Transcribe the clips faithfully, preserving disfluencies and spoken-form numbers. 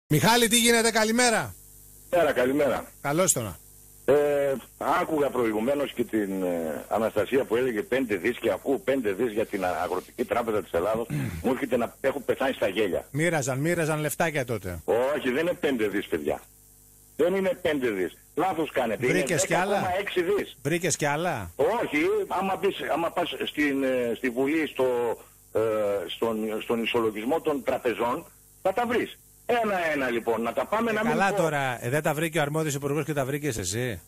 Μιχάλη, τι γίνεται, καλημέρα. Καλημέρα, καλημέρα. Καλώς τώρα. Ε, άκουγα προηγουμένως και την ε, Αναστασία που έλεγε πέντε δις και ακούω πέντε δις για την Αγροτική Τράπεζα της Ελλάδος. Mm. Μου έρχεται να έχω πεθάνει στα γέλια. Μοίραζαν, μοίραζαν λεφτάκια τότε. Όχι, δεν είναι πέντε δις, παιδιά. Δεν είναι πέντε δις. Λάθος κάνετε. Βρήκες κι άλλα. δέκα κόμμα έξι δις. Βρήκες κι άλλα. Όχι, άμα, πεις, άμα πας στην, ε, στη Βουλή στο, ε, στον, στον ισολογισμό των τραπεζών θα τα βρεις. Ένα-ένα λοιπόν, να τα πάμε ε, να μην μην... Καλά τώρα, ε, δεν τα βρήκε ο αρμόδιος υπουργός και τα βρήκες εσύ.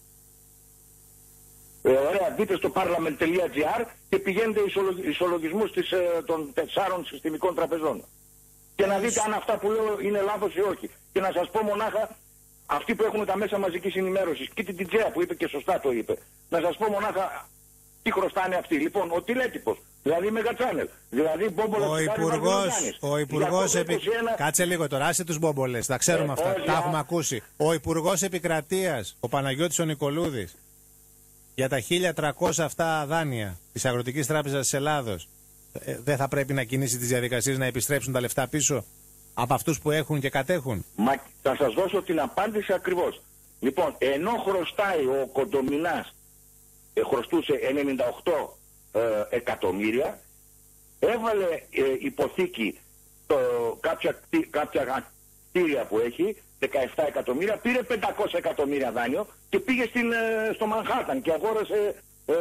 Ε, ωραία, μπείτε στο parliament τελεία gr και πηγαίνετε ισολογισμούς της, ε, των τεσσάρων συστημικών τραπεζών. Και να δείτε αν αυτά που λέω είναι λάθος ή όχι. Και να σας πω μονάχα, αυτοί που έχουν τα μέσα μαζικής ενημέρωσης, και την Τιτζέα που είπε και σωστά το είπε, να σας πω μονάχα τι χρωστάνε αυτοί. Λοιπόν, ο τηλέτυπος, δηλαδή Μεγατσάνελ, δηλαδή Μπόμπολα. Ο υπουργός, ο υπουργός επι... είκοσι ένα... Κάτσε λίγο τώρα, άσε τους Μπόμπολες, τα ξέρουμε ε, αυτά, τα έχουμε ακούσει. Ο υπουργός επικρατείας, ο Παναγιώτης ο Νικολούδης, για τα χίλια τριακόσια αυτά δάνεια της Αγροτικής Τράπεζας της Ελλάδος, ε, δεν θα πρέπει να κινήσει τις διαδικασίες να επιστρέψουν τα λεφτά πίσω από αυτούς που έχουν και κατέχουν? Μα θα σας δώσω την απάντηση ακριβώς. Λοιπόν, ενώ χρωστάει ο Κοντομινάς, ε, χρωστούσε ενενήντα οκτώ ε, εκατομμύρια, έβαλε ε, υποθήκη το, κάποια, κάποια κτίρια που έχει, δεκαεπτά εκατομμύρια, πήρε πεντακόσια εκατομμύρια δάνειο και πήγε στην, ε, στο Μανχάταν και αγόρασε ε,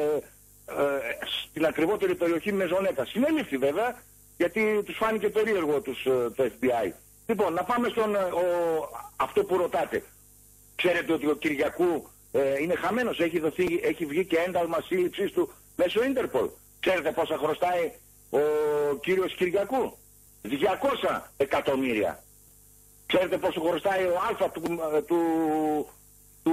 ε, στην ακριβότερη περιοχή Μεζονέτα. Συνέληφθη βέβαια, γιατί τους φάνηκε περίεργο τους, το εφ μπι άι. Λοιπόν, να πάμε στον ο, αυτό που ρωτάτε. Ξέρετε ότι ο Κυριακού ε, είναι χαμένος, έχει, δοθεί, έχει βγει και ένταλμα σύλληψης του μέσω Ίντερπολ. Ξέρετε πόσα χρωστάει ο κύριος Κυριακού? διακόσια εκατομμύρια. Ξέρετε πόσο χρωστάει ο Αλφα του, του, του,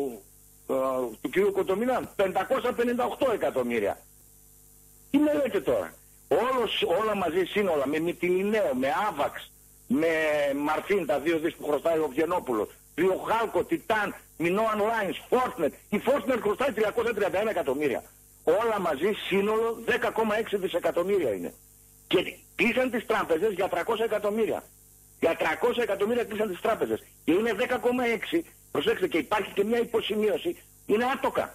του, του κύριου Κοντομινά? πεντακόσια πενήντα οκτώ εκατομμύρια. Τι με λέτε τώρα? Όλος, όλα μαζί σύνολα, με Μυτιλινέο, με Άβαξ, με Μαρφίν, τα δύο δις που χρωστάει ο Βιενόπουλος, Ριοχάλκο, Τιτάν, Μινόαν Λάινς, Φόρτνετ. Η Φόρτνετ χρωστάει τριακόσια τριάντα ένα εκατομμύρια. Όλα μαζί σύνολο δέκα κόμμα έξι δισεκατομμύρια είναι. Και κλείσαν τις τράπεζες για τριακόσια εκατομμύρια. Για τριακόσια εκατομμύρια κλείσαν τις τράπεζες. Και είναι δέκα κόμμα έξι. Προσέξτε, και υπάρχει και μια υποσημείωση. Είναι άτοκα.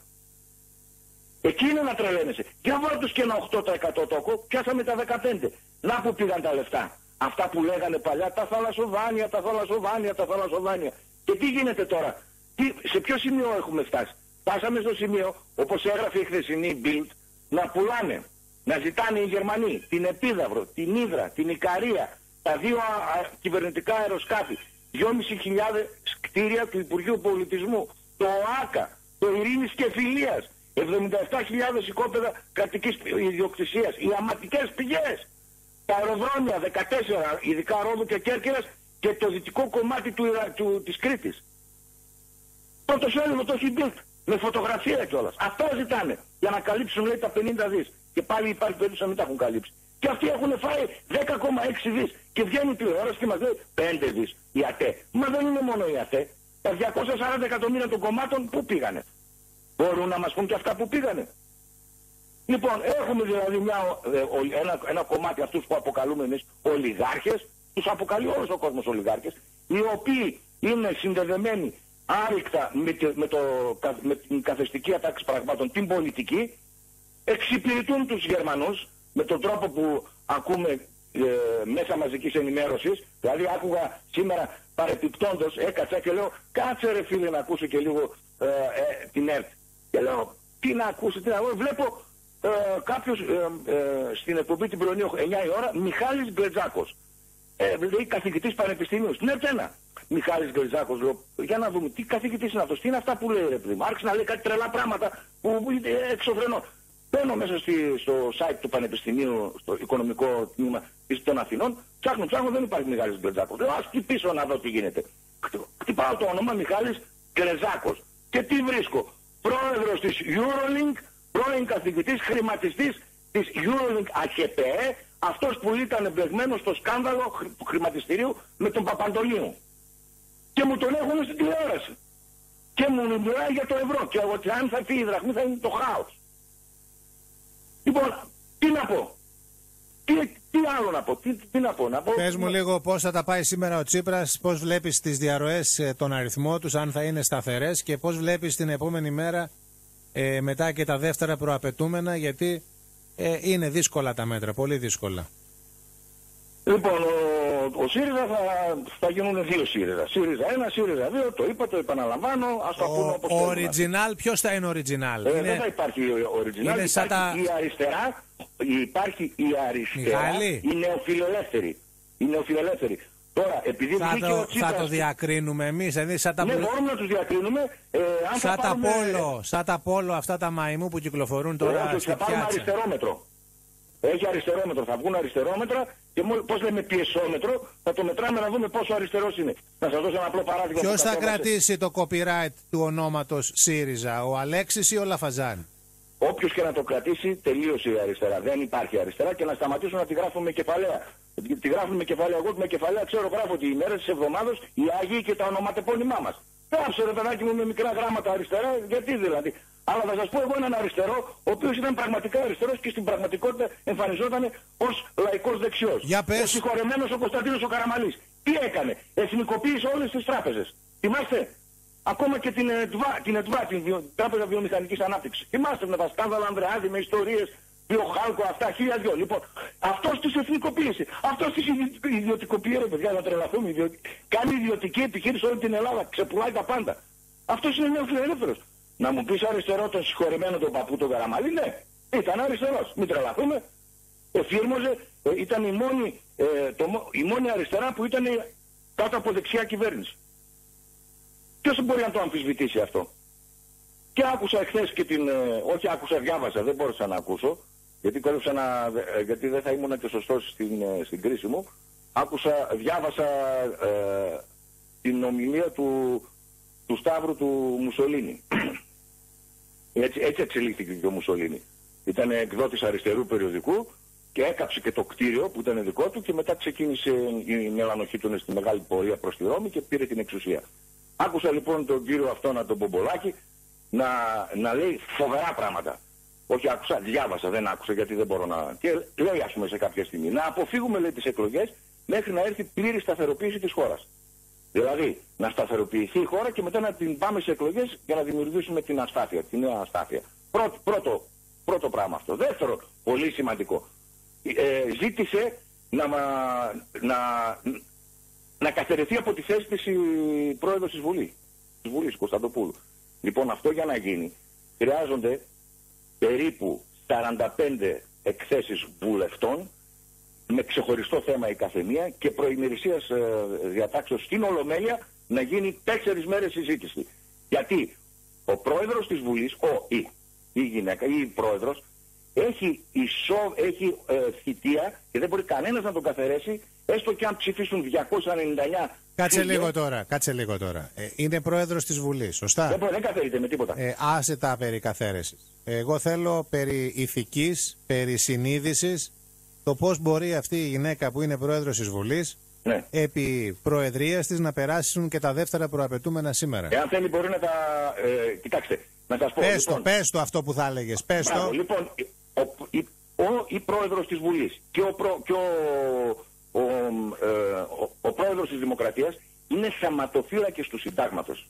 Εκεί είναι να τρελαίνεσαι. Για βάλω τους και ένα οκτώ τοις εκατό τόκο, πιάσαμε τα δεκαπέντε. Να που πήγαν τα λεφτά. Αυτά που λέγανε παλιά, τα θαλασσοβάνια, τα θαλασσοβάνια, τα θαλασσοβάνια. Και τι γίνεται τώρα? Τι, σε ποιο σημείο έχουμε φτάσει? Φτάσαμε στο σημείο, όπως έγραφε η χθεσινή Bild, να πουλάνε, να ζητάνε οι Γερμανοί την Επίδαυρο, την Ύδρα, την Ικαρία, τα δύο α, α, κυβερνητικά αεροσκάφη, δυόμισι χιλιάδες κτίρια του Υπουργείου Πολιτισμού, το ΟΑΚΑ, το Ειρήνης και Φιλίας, εβδομήντα επτά χιλιάδες οικόπεδα κρατικής ιδιοκτησίας, οι αματικές πηγές, τα αεροδρόμια δεκατέσσερα, ειδικά Ρόδου και Κέρκυρας, και το δυτικό κομμάτι του, του, της Κρήτης. Πρώτο σέλιδο το έχει Bild, με φωτογραφία κιόλας. Αυτό ζητάνε, για να καλύψουν, λέει, τα πενήντα δις. Και πάλι υπάρχει περίπτωση να μην τα έχουν καλύψει. Και αυτοί έχουν φάει δέκα κόμμα έξι δις. Και βγαίνει η τηλεόραση και μας λέει πέντε δις η ΑΤΕ. Μα δεν είναι μόνο η ΑΤΕ. Τα διακόσια σαράντα εκατομμύρια των κομμάτων πού πήγανε? Μπορούν να μας πούν και αυτά που πήγανε? Λοιπόν, έχουμε δηλαδή μια, ένα, ένα κομμάτι αυτούς που αποκαλούμε εμείς ολιγάρχες, τους αποκαλεί όλος ο κόσμος ολιγάρχες, οι οποίοι είναι συνδεδεμένοι άρρηκτα με, με, το, με την καθεστική ατάξη πραγμάτων, την πολιτική, εξυπηρετούν τους Γερμανούς με τον τρόπο που ακούμε ε, μέσα μαζικής ενημέρωσης. Δηλαδή άκουγα σήμερα παρεπιπτόντος, έκατσα και λέω κάτσε ρε φίλε να ακούσω και λίγο ε, ε, την ΕΡΤ. Και λέω τι να ακούσω, τι να ακούσω. Βλέπω ε, κάποιος ε, ε, στην εκπομπή την πρωινή εννιά η ώρα, Μιχάλης Γκρετζάκος. Ε, δηλαδή καθηγητής πανεπιστημίου. Στην ΕΡΤ ένα. Μιχάλης Γκρετζάκος, λέω, για να δούμε τι καθηγητής είναι αυτός, τι είναι αυτά που λέει ρε παιδί μου. Άρχισε να λέει κάτι τρελά πράγματα που είναι εξωφρενών. Μπαίνω μέσα στη, στο site του Πανεπιστημίου, στο οικονομικό τμήμα των Αθηνών, ψάχνω, ψάχνω, δεν υπάρχει Μιχάλης Γκρετζάκος. Λέω ας χτυπήσω να δω τι γίνεται. Χτυπάω το όνομα Μιχάλης Γκρετζάκος. Και τι βρίσκω? Πρόεδρος της Eurolink, πρώην καθηγητής, χρηματιστής της Eurolink ΑΧΕΠΕ, αυτός που ήταν εμπλεγμένος στο σκάνδαλο του χρηματιστηρίου με τον Παπαντονίου. Και μου τον έχουν στην τηλεόραση. Και μου μιλάει για το ευρώ. Και ότι αν θα φύγει η δραχμή θα είναι το χάος. Λοιπόν, τι να πω? Τι, Τι άλλο να πω, τι, τι να πω, να πω. Πες μου λίγο πώς θα τα πάει σήμερα ο Τσίπρας, πώς βλέπεις τις διαρροές, τον αριθμό τους, αν θα είναι σταθερές και πώς βλέπεις την επόμενη μέρα ε, μετά και τα δεύτερα προαπαιτούμενα, γιατί ε, είναι δύσκολα τα μέτρα, πολύ δύσκολα. Λοιπόν, ο, ο ΣΥΡΙΖΑ θα, θα γίνουν δύο ΣΥΡΙΖΑ. ΣΥΡΙΖΑ ένα, ΣΥΡΙΖΑ δύο, το είπα, το επαναλαμβάνω, ας το πούμε όπως Ο original, ποιος θα είναι original? Ε, είναι... Δεν θα υπάρχει original, υπάρχει τα... η αριστερά, υπάρχει η αριστερά, Μιχάλη. η νεοφιλελεύθερη. Η νεοφιλελεύθερη. Τώρα, επειδή θα, το, ο Τσίπρας... θα το διακρίνουμε εμείς, δηλαδή σαν τα... Ναι, μπορούμε να τους διακρίνουμε. Ε, αν σαν, θα τα πάρουμε... πόλο, σαν τα πόλο αυτά τα μαϊμού που κυκλοφορούν τώρα ε, στη θα πάρουμε πιάτσα. αριστερόμετρο. Έχει αριστερόμετρο, θα βγουν αριστερόμετρα και μόλι, πώς λέμε πιεσόμετρο, θα το μετράμε να δούμε πόσο αριστερός είναι. Να σας δώσω ένα απλό παράδειγμα. Ποιος θα κρατήσει το copyright του ονόματος ΣΥΡΙΖΑ, ο Αλέξης ή ο Λαφαζάνη? Όποιος και να το κρατήσει, τελείωσε η αριστερά. Δεν υπάρχει αριστερά και να σταματήσουν να τη γράφουν με κεφαλαία. Τη γράφουν με κεφαλαία. Εγώ με κεφαλαία ξέρω, γράφω ότι οι μέρες της εβδομάδος, οι Άγιοι και τα ονοματεπώνυμά μας. Γράψε ρε παιδάκι μου με μικρά γράμματα αριστερά, γιατί δηλαδή. Αλλά θα σας πω εγώ έναν αριστερό, ο οποίος ήταν πραγματικά αριστερός και στην πραγματικότητα εμφανιζόταν ως λαϊκός δεξιός. Για πες. Ο συγχωρεμένος ο Κωνσταντίνος ο Καραμαλής. Τι έκανε? Εθνικοποίησε όλες τις τράπεζες. Θυμάστε? Ακόμα και την ΕΤΒΑ, την, ΕΤΒΑ, την Βιο... Τράπεζα Βιομηχανικής Ανάπτυξης. Θυμάστε με τα σκάνδαλα Ανδρεάδη, με ιστορίες, βιοχάλκο, αυτά, χίλια δυο. Λοιπόν, αυτός τις εθνικοποίησε. Αυτός τις ιδιωτικοποίησε, παιδιά, να τρελαθούμε. Ιδιω... Κάνει ιδιωτική επιχείρηση όλη την Ελλάδα, ξεπουλάει τα πάντα. Αυτός είναι νεοφιλελεύθερος. Να μου πεις αριστερό τον συγχωρεμένο τον παππού τον Καραμαλή? Ναι, ήταν αριστερός. Μην τρελαθούμε. Εφήρμοζε, ε, ήταν η μόνη, ε, το, η μόνη αριστερά που ήταν κάτω από δεξιά κυβέρνηση. Ποιος μπορεί να το αμφισβητήσει αυτό? Και άκουσα εχθές και την, ε, όχι άκουσα, διάβασα, δεν μπόρεσα να ακούσω, γιατί κόλλησα να, ε, γιατί δεν θα ήμουν και σωστός στην, ε, στην κρίση μου. Άκουσα, διάβασα ε, την ομιλία του, του Σταύρου του Μουσολίνη. Έτσι, έτσι εξελίχθηκε και ο Μουσολίνη. Ήταν εκδότης αριστερού περιοδικού και έκαψε και το κτίριο που ήταν δικό του και μετά ξεκίνησε η μελανοχή του στη μεγάλη πορεία προς τη Ρώμη και πήρε την εξουσία. Άκουσα λοιπόν τον κύριο αυτόν, τον Μπομπολάκη, να, να λέει φοβερά πράγματα. Όχι άκουσα, διάβασα, δεν άκουσα γιατί δεν μπορώ να... Και λέει ας πούμε σε κάποια στιγμή να αποφύγουμε λέει τις εκλογές μέχρι να έρθει πλήρη σταθεροποίηση της χώρας. Δηλαδή να σταθεροποιηθεί η χώρα και μετά να την πάμε σε εκλογές για να δημιουργήσουμε την αστάθεια, την νέα αστάθεια. Πρώτο, πρώτο, πρώτο πράγμα αυτό. Δεύτερο, πολύ σημαντικό. Ε, ζήτησε να, να, να καθαιρεθεί από τη θέση της η πρόεδρος της Βουλής, της Βουλής Κωνσταντοπούλου. Λοιπόν, αυτό για να γίνει χρειάζονται περίπου σαράντα πέντε εκθέσεις βουλευτών με ξεχωριστό θέμα η καθεμία και προημερησίας ε, διατάξεως στην Ολομέλεια να γίνει τέσσερις μέρες συζήτηση. Γιατί ο πρόεδρος της Βουλής, ο ή η γυναίκα ή η πρόεδρος, έχει, ισο, έχει ε, θητεία και δεν μπορεί κανένας να τον καθαιρέσει, έστω και αν ψηφίσουν διακόσια ενενήντα εννιά. Κάτσε φύγε. λίγο τώρα, κάτσε λίγο τώρα. Ε, είναι πρόεδρος της Βουλής, σωστά? Δεν, μπορεί, δεν καθαιρείται με τίποτα. Ε, άσε τα περί καθαίρεσης. Εγώ θέλω περί ηθικής, περί συνείδησης, το πώς μπορεί αυτή η γυναίκα που είναι πρόεδρος της Βουλής, ναι, επί προεδρίας της να περάσουν και τα δεύτερα προαπαιτούμενα σήμερα. Εάν θέλει μπορεί να τα... Ε, κοιτάξτε, να σας πω... Πες λοιπόν, το, πες το αυτό που θα έλεγες, πες μπράβο, το. Λοιπόν, ο, η, ο, η πρόεδρος της Βουλής και ο, προ, και ο, ο, ε, ο, ο πρόεδρος της Δημοκρατίας είναι θεματοφύλακες του συντάγματος.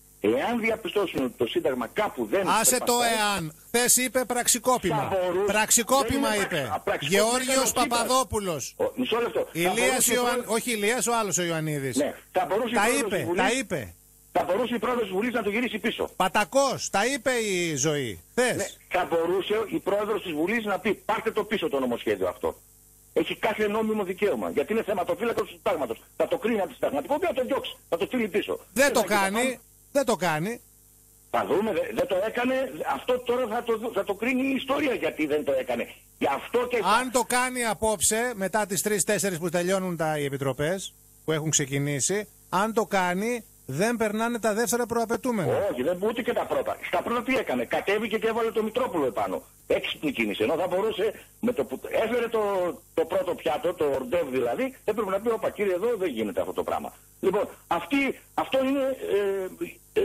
Εάν διαπιστώσουν ότι το Σύνταγμα κάπου δεν... Άσε το εάν. Χθες είπε πραξικόπημα. Μπορούσε... Πραξικόπημα είπε. Πρα... Γεώργιος Παπαδόπουλος. Ο... Μισό λεπτό. Ηλίας Ιωαν... Ιωαν... Όχι Ηλίας, ο άλλος ο Ιωαννίδης. Ναι. Θα μπορούσε τα η είπε, Βουλής... τα είπε. Θα μπορούσε η πρόεδρος της Βουλής να το γυρίσει πίσω. Πατακός, τα είπε η Ζωή. Θες. Ναι. Θα μπορούσε η πρόεδρος της Βουλής να πει πάρτε το πίσω το νομοσχέδιο αυτό. Έχει κάθε νόμιμο δικαίωμα. Γιατί είναι θεματοφύλακος του συντάγματος. Θα το κρίνει αντισυνταγματικό και θα το διώξει. Θα το στείλει πίσω. Δεν το κάνει. Δεν το κάνει. Θα δούμε, δεν δε το έκανε, αυτό τώρα θα το, θα το κρίνει η ιστορία γιατί δεν το έκανε. Γι' αυτό και θα... Αν το κάνει απόψε, μετά τις τρεις τέσσερις που τελειώνουν τα, οι επιτροπές, που έχουν ξεκινήσει, αν το κάνει, δεν περνάνε τα δεύτερα προαπαιτούμενα. Όχι, δεν ούτε και τα πρώτα. Στα πρώτα τι έκανε, κατέβηκε και έβαλε το Μητρόπουλο επάνω. Έξυπνη κίνηση, ενώ θα μπορούσε, με το που έφερε το, το πρώτο πιάτο, το ορντεύ δηλαδή, έπρεπε να πει, όπα κύριε εδώ δεν γίνεται αυτό το πράγμα. Λοιπόν, αυτή, αυτό είναι... Ε, ε,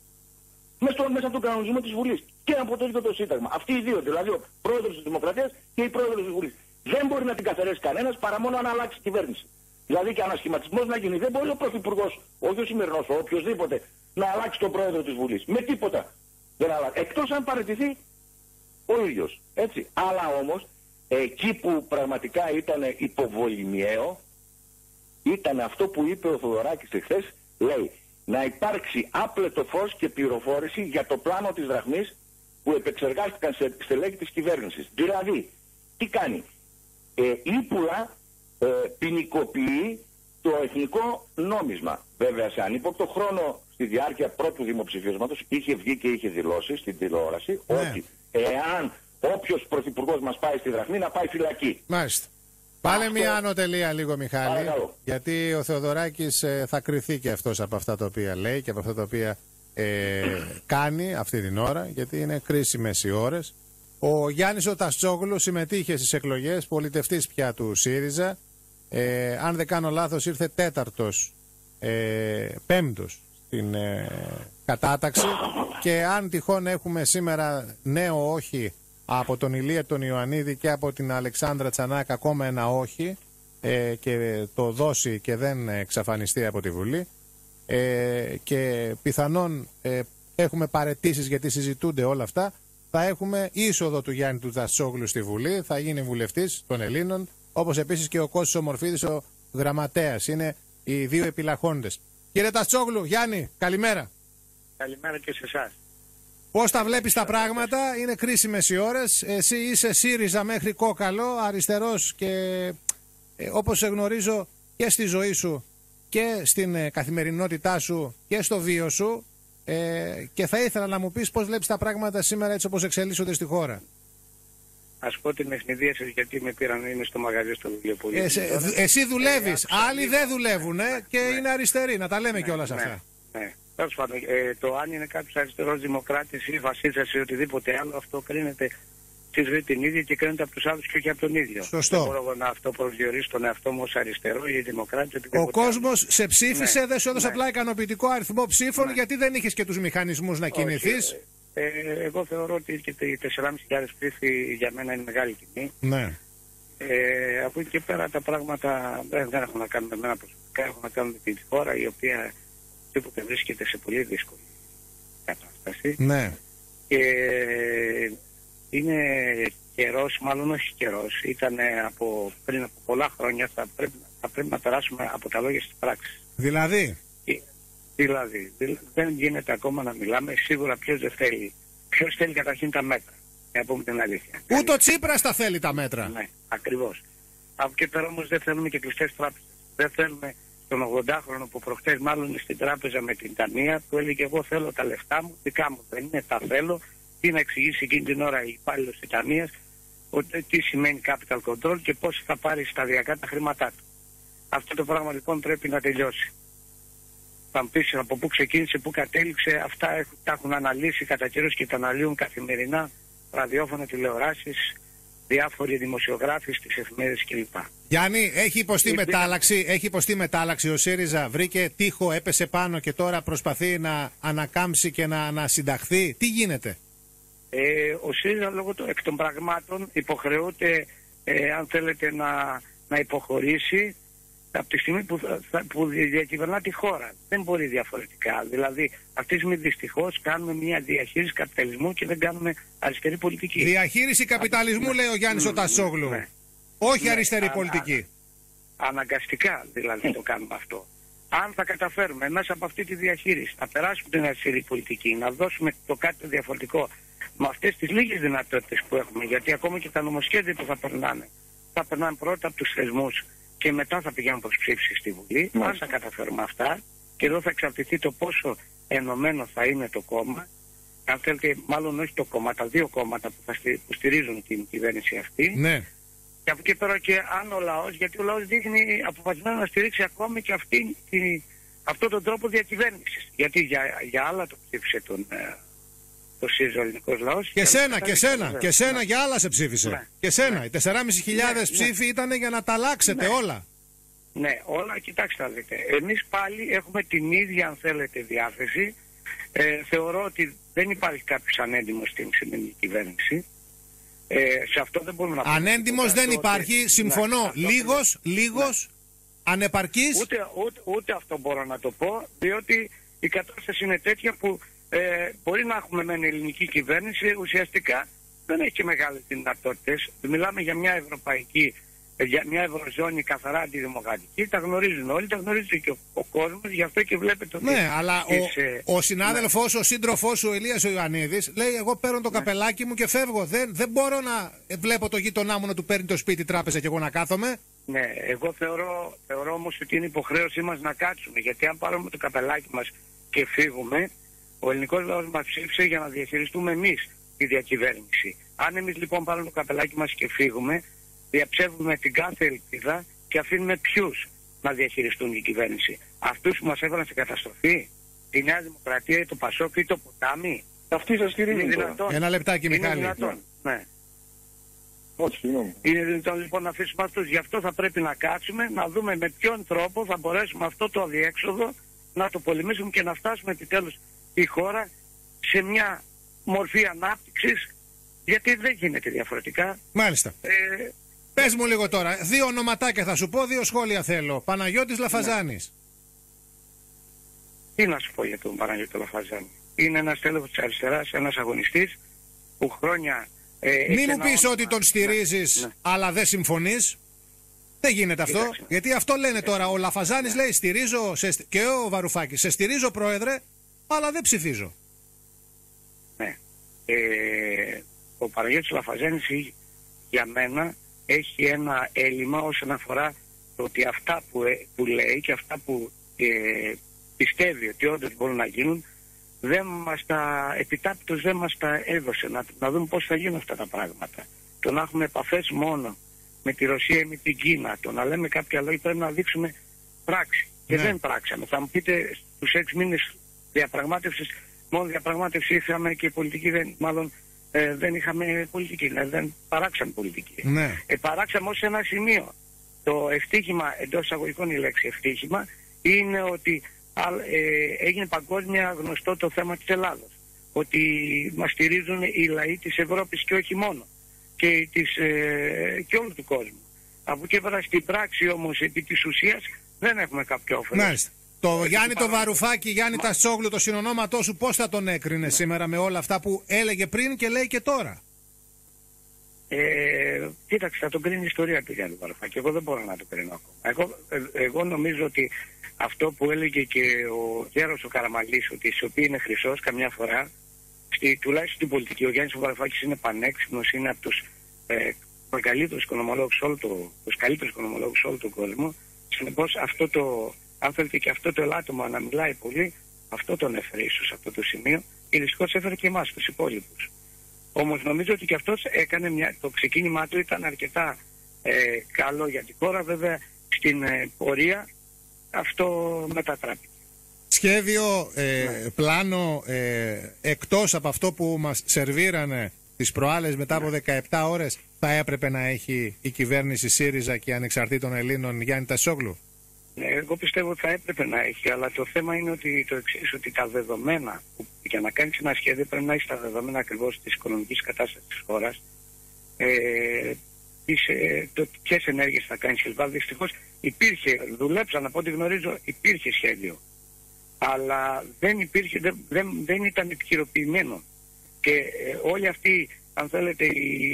Μέσα, μέσα από τον κανονισμό της Βουλής και από το ίδιο το Σύνταγμα. Αυτοί οι δύο, δηλαδή ο πρόεδρος της Δημοκρατίας και η πρόεδρος της Βουλής. δεν μπορεί να την καθαρίσει κανένας παρά μόνο αν αλλάξει η κυβέρνηση. Δηλαδή και ανασχηματισμός να γίνει. Δεν μπορεί ο Πρωθυπουργός, όχι ο σημερινός, ο οποιοσδήποτε, να αλλάξει τον πρόεδρο της Βουλής. Με τίποτα δεν αλλάξει. Εκτός αν παραιτηθεί ο ίδιος. Έτσι. Αλλά όμως, εκεί που πραγματικά ήταν υποβολημιαίο, ήταν αυτό που είπε ο Θοδωράκης εχθές, λέει, να υπάρξει άπλετο φως και πληροφόρηση για το πλάνο της δραχμής που επεξεργάστηκαν σε στελέχη της κυβέρνησης. Δηλαδή, τι κάνει. Ε, ύπουλα ε, ποινικοποιεί το εθνικό νόμισμα. Βέβαια, σε ανύποπτο χρόνο, στη διάρκεια πρώτου δημοψηφίσματος, είχε βγει και είχε δηλώσει στην τηλεόραση, ναι, ότι εάν όποιος πρωθυπουργός μας πάει στη δραχμή, να πάει φυλακή. Μάλιστα. Πάλε αυτό... μια άνω τελεία λίγο, Μιχάλη. Παρακαλώ. Γιατί ο Θεοδωράκης ε, θα κριθεί και αυτός από αυτά τα οποία λέει και από αυτά τα οποία ε, κάνει αυτή την ώρα, γιατί είναι κρίσιμες οι ώρες. Ο Γιάννης ο Ταστσόγλου συμμετείχε στις εκλογές, πολιτευτής πια του ΣΥΡΙΖΑ. Ε, αν δεν κάνω λάθος, ήρθε τέταρτος, ε, πέμπτος στην ε, κατάταξη. Και αν τυχόν έχουμε σήμερα νέο όχι από τον Ηλία τον Ιωαννίδη και από την Αλεξάνδρα Τσανάκα, ακόμα ένα όχι, ε, και το δώσει και δεν εξαφανιστεί από τη Βουλή, ε, και πιθανόν ε, έχουμε παραιτήσεις γιατί συζητούνται όλα αυτά, θα έχουμε είσοδο του Γιάννη του Ταστσόγλου στη Βουλή, θα γίνει βουλευτής των Ελλήνων, όπως επίσης και ο Κώστης ο Μορφίδης, ο γραμματέας. Είναι οι δύο επιλαχόντες. Κύριε Ταστσόγλου, Γιάννη, καλημέρα. Καλημέρα και σε εσάς. Πώς τα βλέπεις τα πράγματα, είναι κρίσιμες οι ώρες. Εσύ είσαι ΣΥΡΙΖΑ μέχρι κόκαλο, αριστερός και ε, όπως σε γνωρίζω και στη ζωή σου και στην ε, καθημερινότητά σου και στο βίο σου, ε, και θα ήθελα να μου πεις πώς βλέπεις τα πράγματα σήμερα έτσι όπως εξελίσσονται στη χώρα. Ας πω την ευνηδία σας, γιατί με πήραν, είμαι στο μαγαζί στο βιβλιοπωλείο. Ε, εσύ δουλεύεις, ε, άλλοι δεν δουλεύουν ε, και ναι, είναι αριστεροί, να τα λέμε ναι, κιόλας ναι, αυτά. Ναι. Τέλος πάντων, ε, το αν είναι κάποιος αριστερός δημοκράτης ή φασίστας ή οτιδήποτε άλλο, αυτό κρίνεται στη ζωή την ίδια και κρίνεται από τους άλλους και όχι από τον ίδιο. Σωστό. Δεν μπορώ να αυτό προσδιορίσω τον εαυτό μου ως αριστερό ή δημοκράτη. Ο κόσμος σε ψήφισε, ναι, δεν σου έδωσε ναι. απλά ικανοποιητικό αριθμό ψήφων, ναι, γιατί δεν είχες και τους μηχανισμούς να κινηθείς. Ε, ε, εγώ θεωρώ ότι και οι τεσσεράμισι χιλιάδες ψήφοι για μένα είναι μεγάλη τιμή. Ναι. Ε, από εκεί και πέρα τα πράγματα δεν έχουν να κάνουν με εμένα προσωπικά, έχουν να κάνουν με τη χώρα η οποία τίποτε βρίσκεται σε πολύ δύσκολη κατάσταση. Ναι. Και είναι καιρός, μάλλον όχι καιρός, ήταν από πριν από πολλά χρόνια, θα πρέπει, θα πρέπει να περάσουμε από τα λόγια στις πράξεις. Δηλαδή? Και, δηλαδή, δεν γίνεται ακόμα να μιλάμε, σίγουρα ποιος δεν θέλει. Ποιος θέλει καταρχήν τα μέτρα, να πούμε την αλήθεια. Ούτε ο Τσίπρας τα θέλει τα μέτρα. Ναι, ακριβώς. Από εκεί πέρα όμως δεν θέλουμε και κλειστές τράπεζες. Δεν θέλουμε τον ογδόντα χρόνο που προχτές μάλλον στην τράπεζα με την Ταμεία, που έλεγε εγώ θέλω τα λεφτά μου, δικά μου δεν είναι, τα θέλω. Τι να εξηγήσει εκείνη την ώρα η υπάλληλος της Ταμείας, ότι τι σημαίνει capital control και πώς θα πάρει σταδιακά τα χρήματά του. Αυτό το πράγμα λοιπόν πρέπει να τελειώσει. Θα μου πεις από πού ξεκίνησε, πού κατέληξε, αυτά έχουν, τα έχουν αναλύσει κατά καιρούς και τα αναλύουν καθημερινά ραδιόφωνα, τηλεοράσεις, διάφοροι δημοσιογράφοι στις εφημερίδες κλπ. Γιάννη, έχει υποστεί, η... μετάλλαξη, έχει υποστεί μετάλλαξη ο ΣΥΡΙΖΑ, βρήκε τείχο, έπεσε πάνω και τώρα προσπαθεί να ανακάμψει και να ανασυνταχθεί. Τι γίνεται? Ε, ο ΣΥΡΙΖΑ λόγω του, εκ των πραγμάτων υποχρεούται, ε, αν θέλετε, να, να υποχωρήσει από τη στιγμή που, θα, που διακυβερνά τη χώρα. Δεν μπορεί διαφορετικά. Δηλαδή, αυτή τη στιγμή δυστυχώς κάνουμε μια διαχείριση καπιταλισμού και δεν κάνουμε αριστερή πολιτική. Διαχείριση καπιταλισμού, α, λέει ο Γιάννης ο Ταστσόγλου. Ναι. Όχι ναι, αριστερή α, πολιτική. Α, αναγκαστικά δηλαδή το κάνουμε αυτό. Αν θα καταφέρουμε μέσα από αυτή τη διαχείριση να περάσουμε την αριστερή πολιτική, να δώσουμε το κάτι διαφορετικό με αυτές τις λίγες δυνατότητες που έχουμε, γιατί ακόμα και τα νομοσχέδια που θα περνάνε, θα περνάνε πρώτα από τους θεσμούς και μετά θα πηγαίνουν προς ψήφιση στη Βουλή. Mm. Αν θα καταφέρουμε αυτά, και εδώ θα εξαρτηθεί το πόσο ενωμένο θα είναι το κόμμα, αν θέλετε, μάλλον όχι το κόμμα, τα δύο κόμματα που, θα στηρίζουν, που στηρίζουν την κυβέρνηση αυτή. Ναι. Και από εκεί πέρα και αν ο λαός, γιατί ο λαός δείχνει αποφασισμένο να στηρίξει ακόμη και αυτή, τη, αυτόν τον τρόπο διακυβέρνησης. Γιατί για, για άλλα το ψήφισε τον, το ΣΥΡΙΖΑ ο ελληνικός λαός. Και, και σένα, και σένα, και σένα ναι. για άλλα σε ψήφισε. Ναι. Και σένα, ναι. οι τεσσεράμισι χιλιάδες ναι. ψήφοι ναι. ήταν για να τα αλλάξετε ναι. όλα. Ναι, όλα, κοιτάξτε να δείτε. Εμείς πάλι έχουμε την ίδια, αν θέλετε, διάθεση. Ε, θεωρώ ότι δεν υπάρχει κάποιος ανέντιμος στην σημερινή κυβέρνηση. Ε, σε αυτό δεν μπορούμε να πούμε. Ανέντιμος δεν υπάρχει, συμφωνώ. Ναι, λίγος, λίγος, ναι. Ανεπαρκής. Ούτε, ούτε, ούτε αυτό μπορώ να το πω, διότι η κατάσταση είναι τέτοια που ε, μπορεί να έχουμε με ελληνική κυβέρνηση, ουσιαστικά δεν έχει και μεγάλες δυνατότητες. Μιλάμε για μια ευρωπαϊκή, για μια ευρωζώνη καθαρά αντιδημοκρατική. Τα γνωρίζουν όλοι, τα γνωρίζει και ο, ο κόσμος, γι' αυτό και βλέπετε ότι... Ναι, αλλά τις, ο, ε, ο συνάδελφος, ναι. ο σύντροφός σου, ο Ηλίας ο Ιωαννίδης, λέει εγώ παίρνω το ναι. καπελάκι μου και φεύγω. Δεν, δεν μπορώ να βλέπω το γείτονά μου να του παίρνει το σπίτι τράπεζα και εγώ να κάθομαι. Ναι, εγώ θεωρώ, θεωρώ όμως ότι είναι υποχρέωσή μας να κάτσουμε, γιατί αν πάρουμε το καπελάκι μας και φύγουμε, ο ελληνικός λαός μας ψήφισε για να διαχειριστούμε εμείς τη διακυβέρνηση. Αν εμείς λοιπόν πάρουμε το καπελάκι μας και φύγουμε, διαψεύδουμε την κάθε ελπίδα και αφήνουμε ποιους να διαχειριστούν την κυβέρνηση. Αυτούς που μας έβαλαν σε καταστροφή, τη Νέα Δημοκρατία, το Πασόκ ή το Ποτάμι. Αυτοί σας στηρίζουν. Ένα λεπτάκι, Μιχάλη. Είναι δυνατόν, ναι. Όχι, είναι δυνατόν λοιπόν να αφήσουμε αυτούς. Γι' αυτό θα πρέπει να κάτσουμε, να δούμε με ποιον τρόπο θα μπορέσουμε αυτό το αδιέξοδο να το πολεμήσουμε και να φτάσουμε επιτέλους η χώρα σε μια μορφή ανάπτυξης, γιατί δεν γίνεται διαφορετικά. Μάλιστα. Ε, Πες μου λίγο τώρα, δύο ονοματάκια θα σου πω, δύο σχόλια θέλω. Παναγιώτης Λαφαζάνης. Ναι. Τι να σου πω για τον Παναγιώτη Λαφαζάνη. Είναι ένας τέλεχος της αριστεράς, ένας αγωνιστής που χρόνια... Ε, Μην μου πεις ότι τον στηρίζεις, ναι, ναι, αλλά δεν συμφωνείς. Δεν γίνεται αυτό. Κοίταξε. Γιατί αυτό λένε τώρα. Ο Λαφαζάνης λέει στηρίζω, σε, και ο Βαρουφάκης, σε στηρίζω πρόεδρε, αλλά δεν ψηφίζω. Ναι. Ε, ο Παναγιώτης Λαφαζάνης για μένα έχει ένα έλλειμμα όσον αφορά το ότι αυτά που, που λέει και αυτά που ε, πιστεύει ότι όντως μπορούν να γίνουν, δεν μας τα, επιτάπητος δεν μας τα έδωσε να, να δούμε πώς θα γίνουν αυτά τα πράγματα. Το να έχουμε επαφές μόνο με τη Ρωσία ή με την Κίνα, το να λέμε κάποια λόγια, πρέπει να δείξουμε πράξη. Και ναι, δεν πράξαμε. Θα μου πείτε στους έξι μήνες διαπραγμάτευσης, μόνο διαπραγμάτευση είχαμε και πολιτική, δεν, μάλλον ε, δεν είχαμε πολιτική, δηλαδή δεν παράξαμε πολιτική. Ναι. Ε, παράξαμε ως ένα σημείο. Το ευτύχημα, εντός εισαγωγικών η λέξη ευτύχημα, είναι ότι ε, έγινε παγκόσμια γνωστό το θέμα της Ελλάδος. Ότι μας στηρίζουν οι λαοί της Ευρώπης και όχι μόνο. Και, της, ε, και όλου του κόσμου. Από εκεί πέρα στην πράξη όμως επί της ουσίας δεν έχουμε κάποιο όφελος. Μάλιστα. Το Γιάννη το Βαρουφάκη, Γιάννη Μα... Ταστσόγλου, το συνονόματό σου, πώς θα τον έκρινε ναι. σήμερα με όλα αυτά που έλεγε πριν και λέει και τώρα? Ε, κοίταξε, θα τον κρίνει η ιστορία του Γιάννη Βαρουφάκη. Εγώ δεν μπορώ να το κρίνω ακόμα. Εγώ, ε, εγώ νομίζω ότι αυτό που έλεγε και ο Γέρος ο Καραμαλής, ότι η σιωπή είναι χρυσός καμιά φορά, στη, τουλάχιστον στην πολιτική, ο Γιάννης Βαρουφάκης είναι πανέξυπνος, είναι από τους ε, μεγαλύτερους οικονομολόγους όλο το, τους καλύτερους οικονομολόγους όλο τον κόσμο. Συνεπώς αυτό το, αν θέλετε και αυτό το ελάττωμα να μιλάει πολύ, αυτό τον έφερε ίσως σε αυτό το σημείο, και δυστυχώς έφερε και εμάς τους υπόλοιπους. Όμως νομίζω ότι και αυτός έκανε μια, το ξεκίνημά του ήταν αρκετά ε, καλό για την χώρα, βέβαια στην ε, πορεία αυτό μετατράπηκε. Σχέδιο, ε, ναι. πλάνο, ε, εκτός από αυτό που μας σερβίρανε τις προάλλες μετά από δεκαεπτά ώρες, θα έπρεπε να έχει η κυβέρνηση ΣΥΡΙΖΑ και Ανεξαρτήτων Ελλήνων Γιάννη Ταστσόγλου? Ναι, εγώ πιστεύω ότι θα έπρεπε να έχει, αλλά το θέμα είναι ότι το εξής, ότι τα δεδομένα, που, για να κάνεις ένα σχέδιο πρέπει να έχεις τα δεδομένα ακριβώς της οικονομικής κατάστασης της χώρας, ε, τις, ε, το, ποιες ενέργειες θα κάνεις κλπ. Δυστυχώς υπήρχε, δουλέψαν από ό,τι γνωρίζω, υπήρχε σχέδιο. Αλλά δεν υπήρχε, δεν, δεν, δεν ήταν επιχειροποιημένο. Και ε, όλη αυτή, αν θέλετε, η,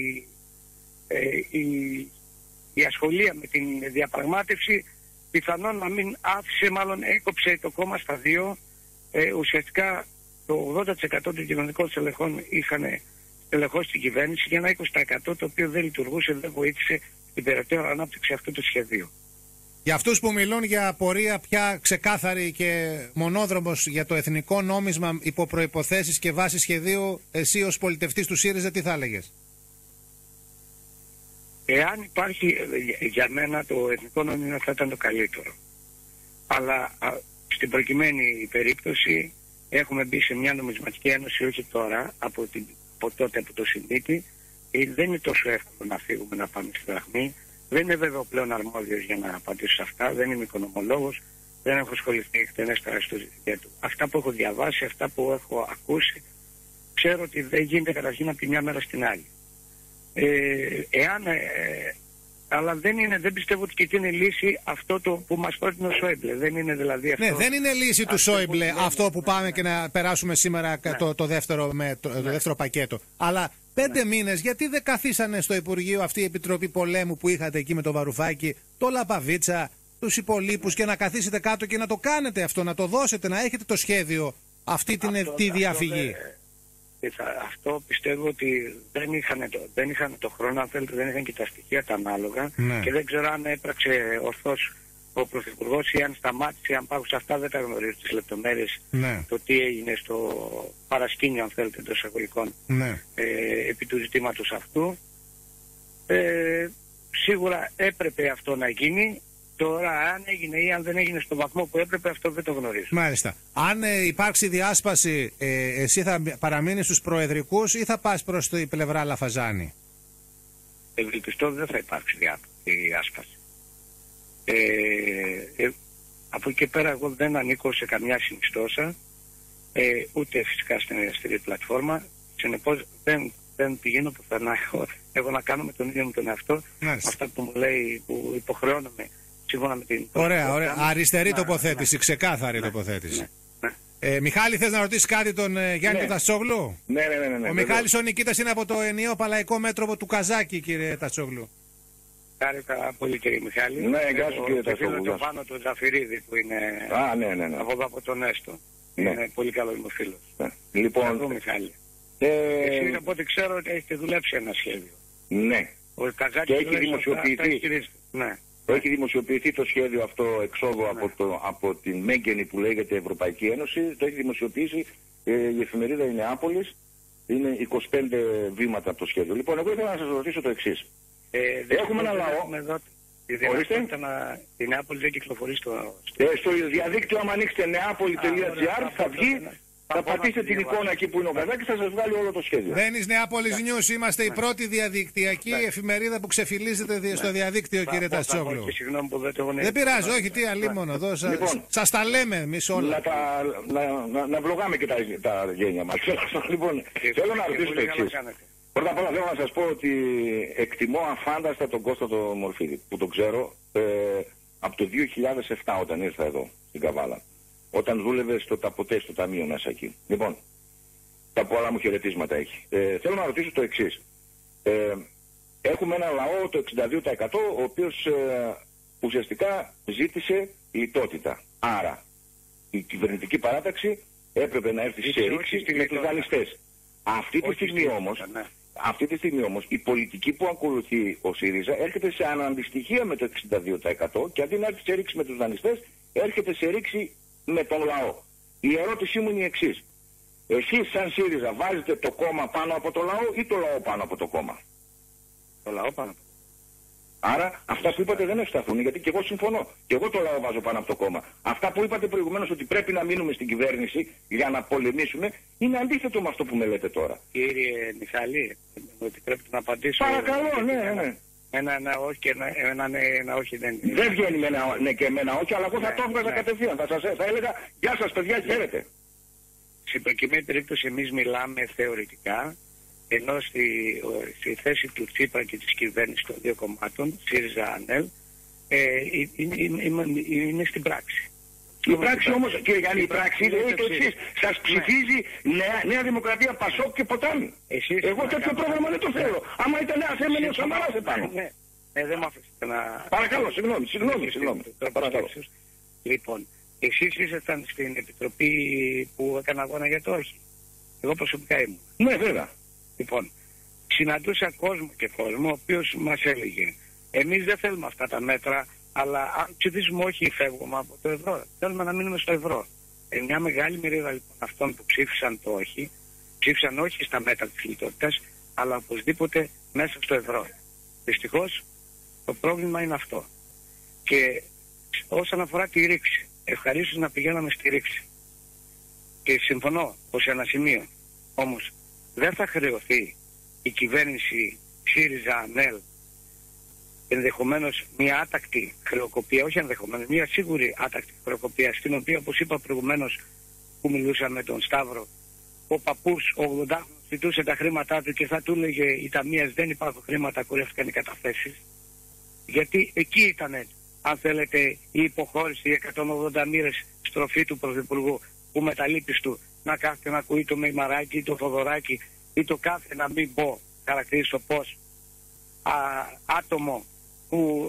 η, η, η ασχολία με την διαπραγμάτευση πιθανόν να μην άφησε, μάλλον έκοψε το κόμμα στα δύο. Ε, ουσιαστικά το ογδόντα τοις εκατό των κοινωνικών στελεχών είχαν στελεχώσει την κυβέρνηση και ένα είκοσι τοις εκατό το οποίο δεν λειτουργούσε, δεν βοήθησε την περαιτέρω ανάπτυξη αυτού του σχεδίου. Για αυτούς που μιλούν για πορεία πια ξεκάθαρη και μονόδρομος για το εθνικό νόμισμα υπό προϋποθέσεις και βάση σχεδίου, εσύ ως πολιτευτής του ΣΥΡΙΖΑ τι θα έλεγες? Εάν υπάρχει, για μένα το εθνικό νόμισμα θα ήταν το καλύτερο. Αλλά α, στην προκειμένη περίπτωση έχουμε μπει σε μια νομισματική ένωση, όχι τώρα, από, την, από τότε από το Συνδίκη. Δεν είναι τόσο εύκολο να φύγουμε να πάμε στη δραχμή. Δεν είναι βέβαια πλέον αρμόδιος για να απαντήσω σε αυτά. Δεν είμαι οικονομολόγος. Δεν έχω ασχοληθεί εκτενέστερα στο ζήτημα του. Αυτά που έχω διαβάσει, αυτά που έχω ακούσει, ξέρω ότι δεν γίνεται καταρχήν από τη μια μέρα στην άλλη. Ε, εάν, ε, αλλά δεν, είναι, δεν πιστεύω ότι και είναι λύση αυτό το που μας πρότεινε ο Σόιμπλε. Δεν είναι δηλαδή αυτό. Ναι, δεν είναι λύση του Σόιμπλε αυτό, αυτό που πάμε και να περάσουμε σήμερα ναι. το, το, δεύτερο, με, το, ναι. το δεύτερο πακέτο. Αλλά πέντε ναι. μήνες, γιατί δεν καθίσανε στο Υπουργείο αυτή η Επιτροπή Πολέμου που είχατε εκεί με το Βαρουφάκη, το Λαπαβίτσα, τους υπολείπους ναι. και να καθίσετε κάτω και να το κάνετε αυτό, να το δώσετε, να έχετε το σχέδιο αυτή την αυτό, τη διαφυγή. Αυτό, αυτό πιστεύω ότι δεν είχαν, το, δεν είχαν το χρόνο, αν θέλετε, δεν είχαν και τα στοιχεία τα ανάλογα ναι. και δεν ξέρω αν έπραξε ορθώς ο Πρωθυπουργός ή αν σταμάτησε, αν πάγουν σε αυτά, δεν τα γνωρίζω τις λεπτομέρειες ναι. το τι έγινε στο παρασκήνιο, αν θέλετε, των εισαγωγικών ναι. ε, επί του ζητήματος αυτού. Ε, σίγουρα έπρεπε αυτό να γίνει. Τώρα, αν έγινε ή αν δεν έγινε στον βαθμό που έπρεπε, αυτό δεν το γνωρίζω. Μάλιστα. Αν ε, υπάρξει διάσπαση, ε, εσύ θα παραμείνεις στους προεδρικούς ή θα πας προς την πλευρά Λαφαζάνη? Ευελπιστώ δεν θα υπάρξει διάσπαση. Ε, ε, από εκεί και πέρα, εγώ δεν ανήκω σε καμιά συνιστόσα, ε, ούτε φυσικά στην αριστερή πλατφόρμα. Συνεπώς, δεν, δεν πηγαίνω πουθενά. Έχω, έχω να κάνω με τον ίδιο μου τον εαυτό. Μάλιστα. Αυτά που μου λέει, που υποχρεώνομαι. Με την ωραία, ωραία. Αριστερή να, τοποθέτηση, ναι. ξεκάθαρη ναι, τοποθέτηση. Ναι, ναι. Ε, Μιχάλη, θες να ρωτήσεις κάτι τον ε, Γιάννη ναι. Τατσόγλου? Ναι, ναι, ναι, ναι, ναι. Ο Μιχάλης ο Νικήτας είναι από το ενιαίο παλαϊκό μέτωπο του Καζάκη, κύριε Τατσόγλου. Χάρηκα πολύ, κύριε Μιχάλη. Ναι, γεια σου, κύριε Τατσόγλου. Το πάνω του Ζαφυρίδη που είναι Α, ναι, ναι, ναι. από, από τον Έστω. Ναι. Είναι πολύ καλό μου φίλος. Ναι. Λοιπόν, εδώ, Μιχάλη. Ε... Εσείς από ό,τι ξέρω ότι έχετε δουλέψει ένα σχέδιο. Ναι. Ο Καζάκης έχει δημοσιοποιηθεί. Ναι. Έχει δημοσιοποιηθεί το σχέδιο αυτό εξόδου ναι. από, το, από την Μέγενη που λέγεται Ευρωπαϊκή Ένωση. Το έχει δημοσιοποιήσει ε, η εφημερίδα η Νεάπολης. Είναι είκοσι πέντε βήματα από το σχέδιο. Λοιπόν, εγώ ήθελα να σας ρωτήσω το εξής. Ε, Έχουμε ένα λαό. Ορίστε. Να... Η Νεάπολη δεν κυκλοφορεί στο... Ε, στο διαδίκτυο, άμα ανοίξετε νεάπολη τελεία τζι άρ θα βγει. Θα πατήσετε την εικόνα εκεί που είναι ο Καζάκης, θα σας βγάλει όλο το σχέδιο. Δένης Νεάπολης News, είμαστε η πρώτη διαδικτυακή εφημερίδα που ξεφυλίζεται στο διαδίκτυο, κύριε Τατσόγλου. Δεν πειράζει, όχι, τι αλίμονο εδώ. Σας τα λέμε εμείς όλα. Να βλογάμε και τα γένια μας. Λοιπόν, θέλω να ρωτήσω το εξής. Πρώτα απ' όλα θέλω να σας πω ότι εκτιμώ αφάνταστα τον Κώστα τον Μορφίδη, που τον ξέρω από το δύο χιλιάδες επτά όταν ήρθα εδώ στην Καβάλα. Όταν δούλευε στο Ταποτέ, στο ταμείο μέσα εκεί. Λοιπόν, τα πολλά μου χαιρετίσματα έχει. Ε, θέλω να ρωτήσω το εξής. Ε, έχουμε ένα λαό, το εξήντα δύο τοις εκατό, ο οποίος ε, ουσιαστικά ζήτησε λιτότητα. Άρα, η κυβερνητική παράταξη έπρεπε να έρθει σε ρήξη με τους δανειστές. Αυτή τη στιγμή όμως, ναι. αυτή τη στιγμή όμως, η πολιτική που ακολουθεί ο ΣΥΡΙΖΑ έρχεται σε αναντιστοιχεία με το εξήντα δύο τοις εκατό και αντί να έρθει σε ρήξη με τους δανειστές, έρχεται σε ρήξη με τον λαό. Η ερώτησή μου είναι η εξής. Εσείς σαν ΣΥΡΙΖΑ βάζετε το κόμμα πάνω από το λαό ή το λαό πάνω από το κόμμα? Το λαό πάνω. Άρα αυτά που είπατε δεν ευσταθούν, γιατί και εγώ συμφωνώ. Και εγώ το λαό βάζω πάνω από το κόμμα. Αυτά που είπατε προηγουμένως ότι πρέπει να μείνουμε στην κυβέρνηση για να πολεμήσουμε, είναι αντίθετο με αυτό που με λέτε τώρα. Κύριε Μιχαλή, ότι πρέπει να απαντήσω. Παρακαλώ, ναι, ναι. Ένα, ένα όχι και ένα, ένα, ναι, ένα όχι δεν είναι. Δεν βγαίνει με ένα ναι και με ένα όχι, αλλά εγώ θα ναι, το έβγαζα ναι. κατευθείαν. Θα, σας, θα έλεγα γεια σας παιδιά, χαίρετε. Στην προκειμένη περίπτωση εμείς μιλάμε θεωρητικά, ενώ στη, στη θέση του Τσίπρα και της κυβέρνησης των δύο κομμάτων, ΣΥΡΙΖΑ ΑΝΕΛ, ε, είναι, είναι, είναι στην πράξη. Η πράξη όμως, κύριε Γιάννη, η πράξη λέει το εξής. Σας ψηφίζει νέα, νέα Δημοκρατία, Πασόκ και Ποτάμι. Εσείς εγώ τέτοιο πρόγραμμα δεν το θέλω. Άμα ήταν νέα έμενε ο Σαμαράς επάνω. Ναι, ναι, δεν μου αφήσετε να... Παρακαλώ, συγγνώμη, συγγνώμη, συγγνώμη. Παρακαλώ. Λοιπόν, εσείς ήσασταν στην επιτροπή που έκανε αγώνα για το όχι. Εγώ προσωπικά ήμουν. Ναι, βέβαια. Λοιπόν, συναντούσα κόσμο και κόσμο, ο οποίος μας έλεγε, εμείς δεν θέλουμε αυτά τα μέτρα, αλλά αν ψηφίσουμε όχι φεύγουμε από το ευρώ. Θέλουμε να μείνουμε στο ευρώ. Ε, μια μεγάλη μερίδα λοιπόν αυτών που ψήφισαν το όχι, ψήφισαν όχι στα μέτρα της λιτότητας, αλλά οπωσδήποτε μέσα στο ευρώ. Δυστυχώς το πρόβλημα είναι αυτό. Και όσον αφορά τη ρήξη, ευχαρίστως να πηγαίναμε στη ρήξη. Και συμφωνώ πως ένα σημείο. Όμως δεν θα χρεωθεί η κυβέρνηση ΣΥΡΙΖΑ ΑΝΕΛ ενδεχομένως μια άτακτη χρεοκοπία, όχι ενδεχομένως, μια σίγουρη άτακτη χρεοκοπία, στην οποία, όπως είπα προηγουμένως που μιλούσα με τον Σταύρο, ο παππούς, ο ογδοντάχρονος ζητούσε τα χρήματά του και θα του έλεγε οι ταμείες δεν υπάρχουν χρήματα, κουρεύτηκαν οι καταθέσεις. Γιατί εκεί ήταν, αν θέλετε, η υποχώρηση, οι εκατόν ογδόντα μοίρες στροφή του Πρωθυπουργού, που με τα λύπης του να κάθεται να ακούει το Μεϊμαράκι ή το Θοδωράκι ή το κάθε, να μην πω, χαρακτηρίσω πώς, α, άτομο που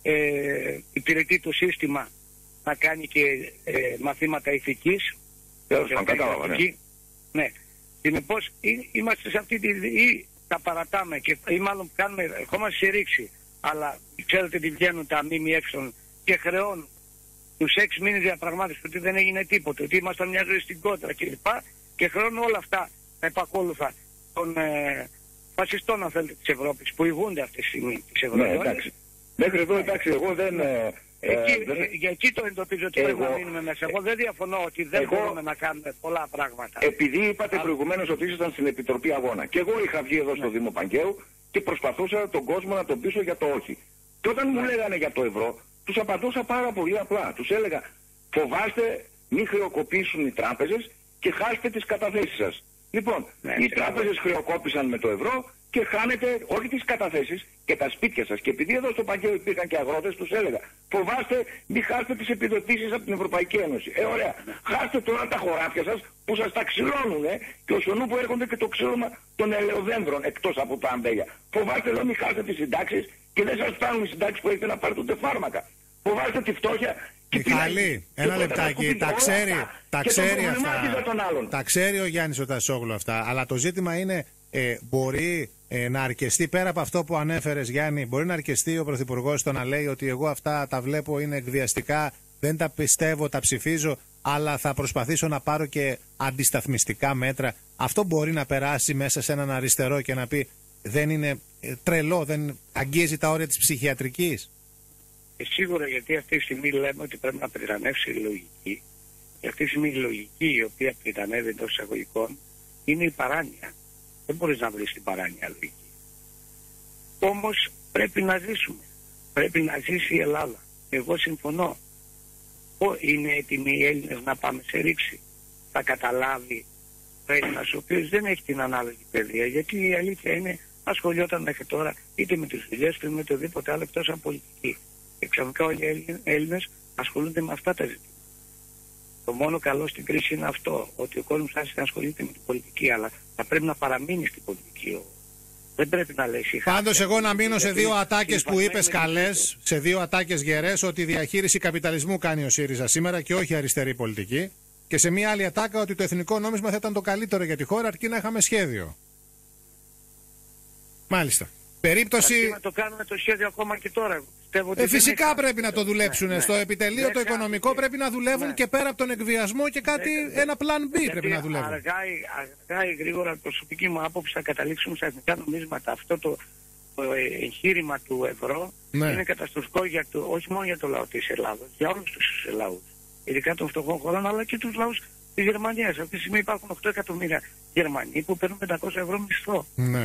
ε, υπηρετεί το σύστημα να κάνει και ε, μαθήματα ηθικής. Κατάλαβα, ναι. Ναι. Συνεπώς είμαστε σε αυτή τη... ή τα παρατάμε και, ή μάλλον κάνουμε, ερχόμαστε σε ρήξη. Αλλά ξέρετε τι βγαίνουν τα ΜΜΕ και χρεώνουν τους έξι μήνες διαπραγμάτευση ότι δεν έγινε τίποτα, ότι ήμασταν μια ζωή στην κόντρα κλπ. Και χρεώνουν όλα αυτά τα επακόλουθα των ε, φασιστών, αν θέλετε, της Ευρώπης, που ηγούνται αυτή τη στιγμή της Ευρώπης. Ναι, εντάξει. Μέχρι εδώ, εντάξει, εγώ δεν... Ε, εκεί, ε, δεν... Ε, για εκεί το εντοπίζω ότι πρέπει να μείνουμε μέσα. Εγώ δεν διαφωνώ ότι δεν εγώ, μπορούμε να κάνουμε πολλά πράγματα. Επειδή είπατε Α... προηγουμένως ότι ήσασταν στην Επιτροπή Αγώνα και εγώ είχα βγει εδώ στο ναι. Δήμο Παγκαίου και προσπαθούσα τον κόσμο να τον πείσω για το όχι. Και όταν μου λέγανε για το ευρώ, τους απαντούσα πάρα πολύ απλά. Τους έλεγα, φοβάστε μην χρεοκοπήσουν οι τράπεζες και χάσετε τις καταθέσεις σας. Λοιπόν, ναι, οι τράπεζες χρεοκόπησαν με το ευρώ και χάνετε όχι τις καταθέσεις και τα σπίτια σας. Και επειδή εδώ στο Παγκαίο υπήρχαν και αγρότες, τους έλεγα, φοβάστε μην χάσετε τις επιδοτήσεις από την Ευρωπαϊκή Ένωση. Ε, ωραία. Χάστε τώρα τα χωράφια σας που σας τα ξυλώνουν ε, και ως ονού που έρχονται και το ξύλωμα των ελαιοδένδρων εκτός από τα αμπέλια. Φοβάστε λέω μην χάσετε τις συντάξεις και δεν σας φτάνουν οι συντάξεις που έχετε να πάρετε ούτε φάρμακα. Φοβάστε τη φτώχεια. Μιχάλη, ένα λεπτάκι, τα ξέρει, τα ξέρει αυτά, τα ξέρει ο Γιάννης ο Τασόγλου αυτά, αλλά το ζήτημα είναι ε, μπορεί ε, να αρκεστεί πέρα από αυτό που ανέφερες Γιάννη, μπορεί να αρκεστεί ο Πρωθυπουργός το να λέει ότι εγώ αυτά τα βλέπω είναι εκβιαστικά, δεν τα πιστεύω, τα ψηφίζω, αλλά θα προσπαθήσω να πάρω και αντισταθμιστικά μέτρα. Αυτό μπορεί να περάσει μέσα σε έναν αριστερό και να πει δεν είναι ε, τρελό, δεν αγγίζει τα όρια της ψυχιατρικής. Ε, σίγουρα, γιατί αυτή τη στιγμή λέμε ότι πρέπει να πριτανεύσει η λογική. Και αυτή τη στιγμή η λογική η οποία πριτανεύει εντός εισαγωγικών είναι η παράνοια. Δεν μπορείς να βρεις την παράνοια λογική. Όμως πρέπει να ζήσουμε. Πρέπει να ζήσει η Ελλάδα. Εγώ συμφωνώ. Είναι έτοιμοι οι Έλληνες να πάμε σε ρήξη. Θα καταλάβει ο Έλληνας ο οποίος δεν έχει την ανάλογη παιδεία. Γιατί η αλήθεια είναι ασχολιόταν μέχρι τώρα είτε με τις δουλειές του είτε με οτιδήποτε άλλο εκτός από πολιτική. Εξαφνικά όλοι οι Έλληνες ασχολούνται με αυτά τα ζητήματα. Το μόνο καλό στην κρίση είναι αυτό, ότι ο κόσμος άρχισε να ασχολείται με την πολιτική, αλλά θα πρέπει να παραμείνει στην πολιτική. Δεν πρέπει να λέει συγχάρη. Πάντως εγώ να μείνω σε δύο ατάκες που είπες καλές, σε δύο ατάκες γερές, ότι η διαχείριση καπιταλισμού κάνει ο ΣΥΡΙΖΑ σήμερα και όχι αριστερή πολιτική. Και σε μία άλλη ατάκα ότι το εθνικό νόμισμα θα ήταν το καλύτερο για τη χώρα αρκεί να είχαμε σχέδιο. Μάλιστα. Περίπτωση... Αρκεί να το κάνουμε το σχέδιο ακόμα και τώρα. Ε, φυσικά έχει... πρέπει να το δουλέψουν. Ναι, στο ναι. επιτελείο ναι, το οικονομικό ναι. πρέπει να δουλεύουν ναι. και πέρα από τον εκβιασμό και κάτι, ναι. ένα πλάν B πρέπει να δουλεύουν. Αργά ή, αργά ή γρήγορα, προσωπική μου άποψη, θα καταλήξουμε στα εθνικά νομίσματα. Αυτό το, το εγχείρημα του ευρώ ναι. είναι καταστροφικό για το, όχι μόνο για το λαό της Ελλάδος, για όλους τους λαούς. Ειδικά των φτωχών χωρών, αλλά και τους λαούς της Γερμανίας. Αυτή τη στιγμή υπάρχουν οκτώ εκατομμύρια Γερμανοί που παίρνουν πεντακόσια ευρώ μισθό. Ναι.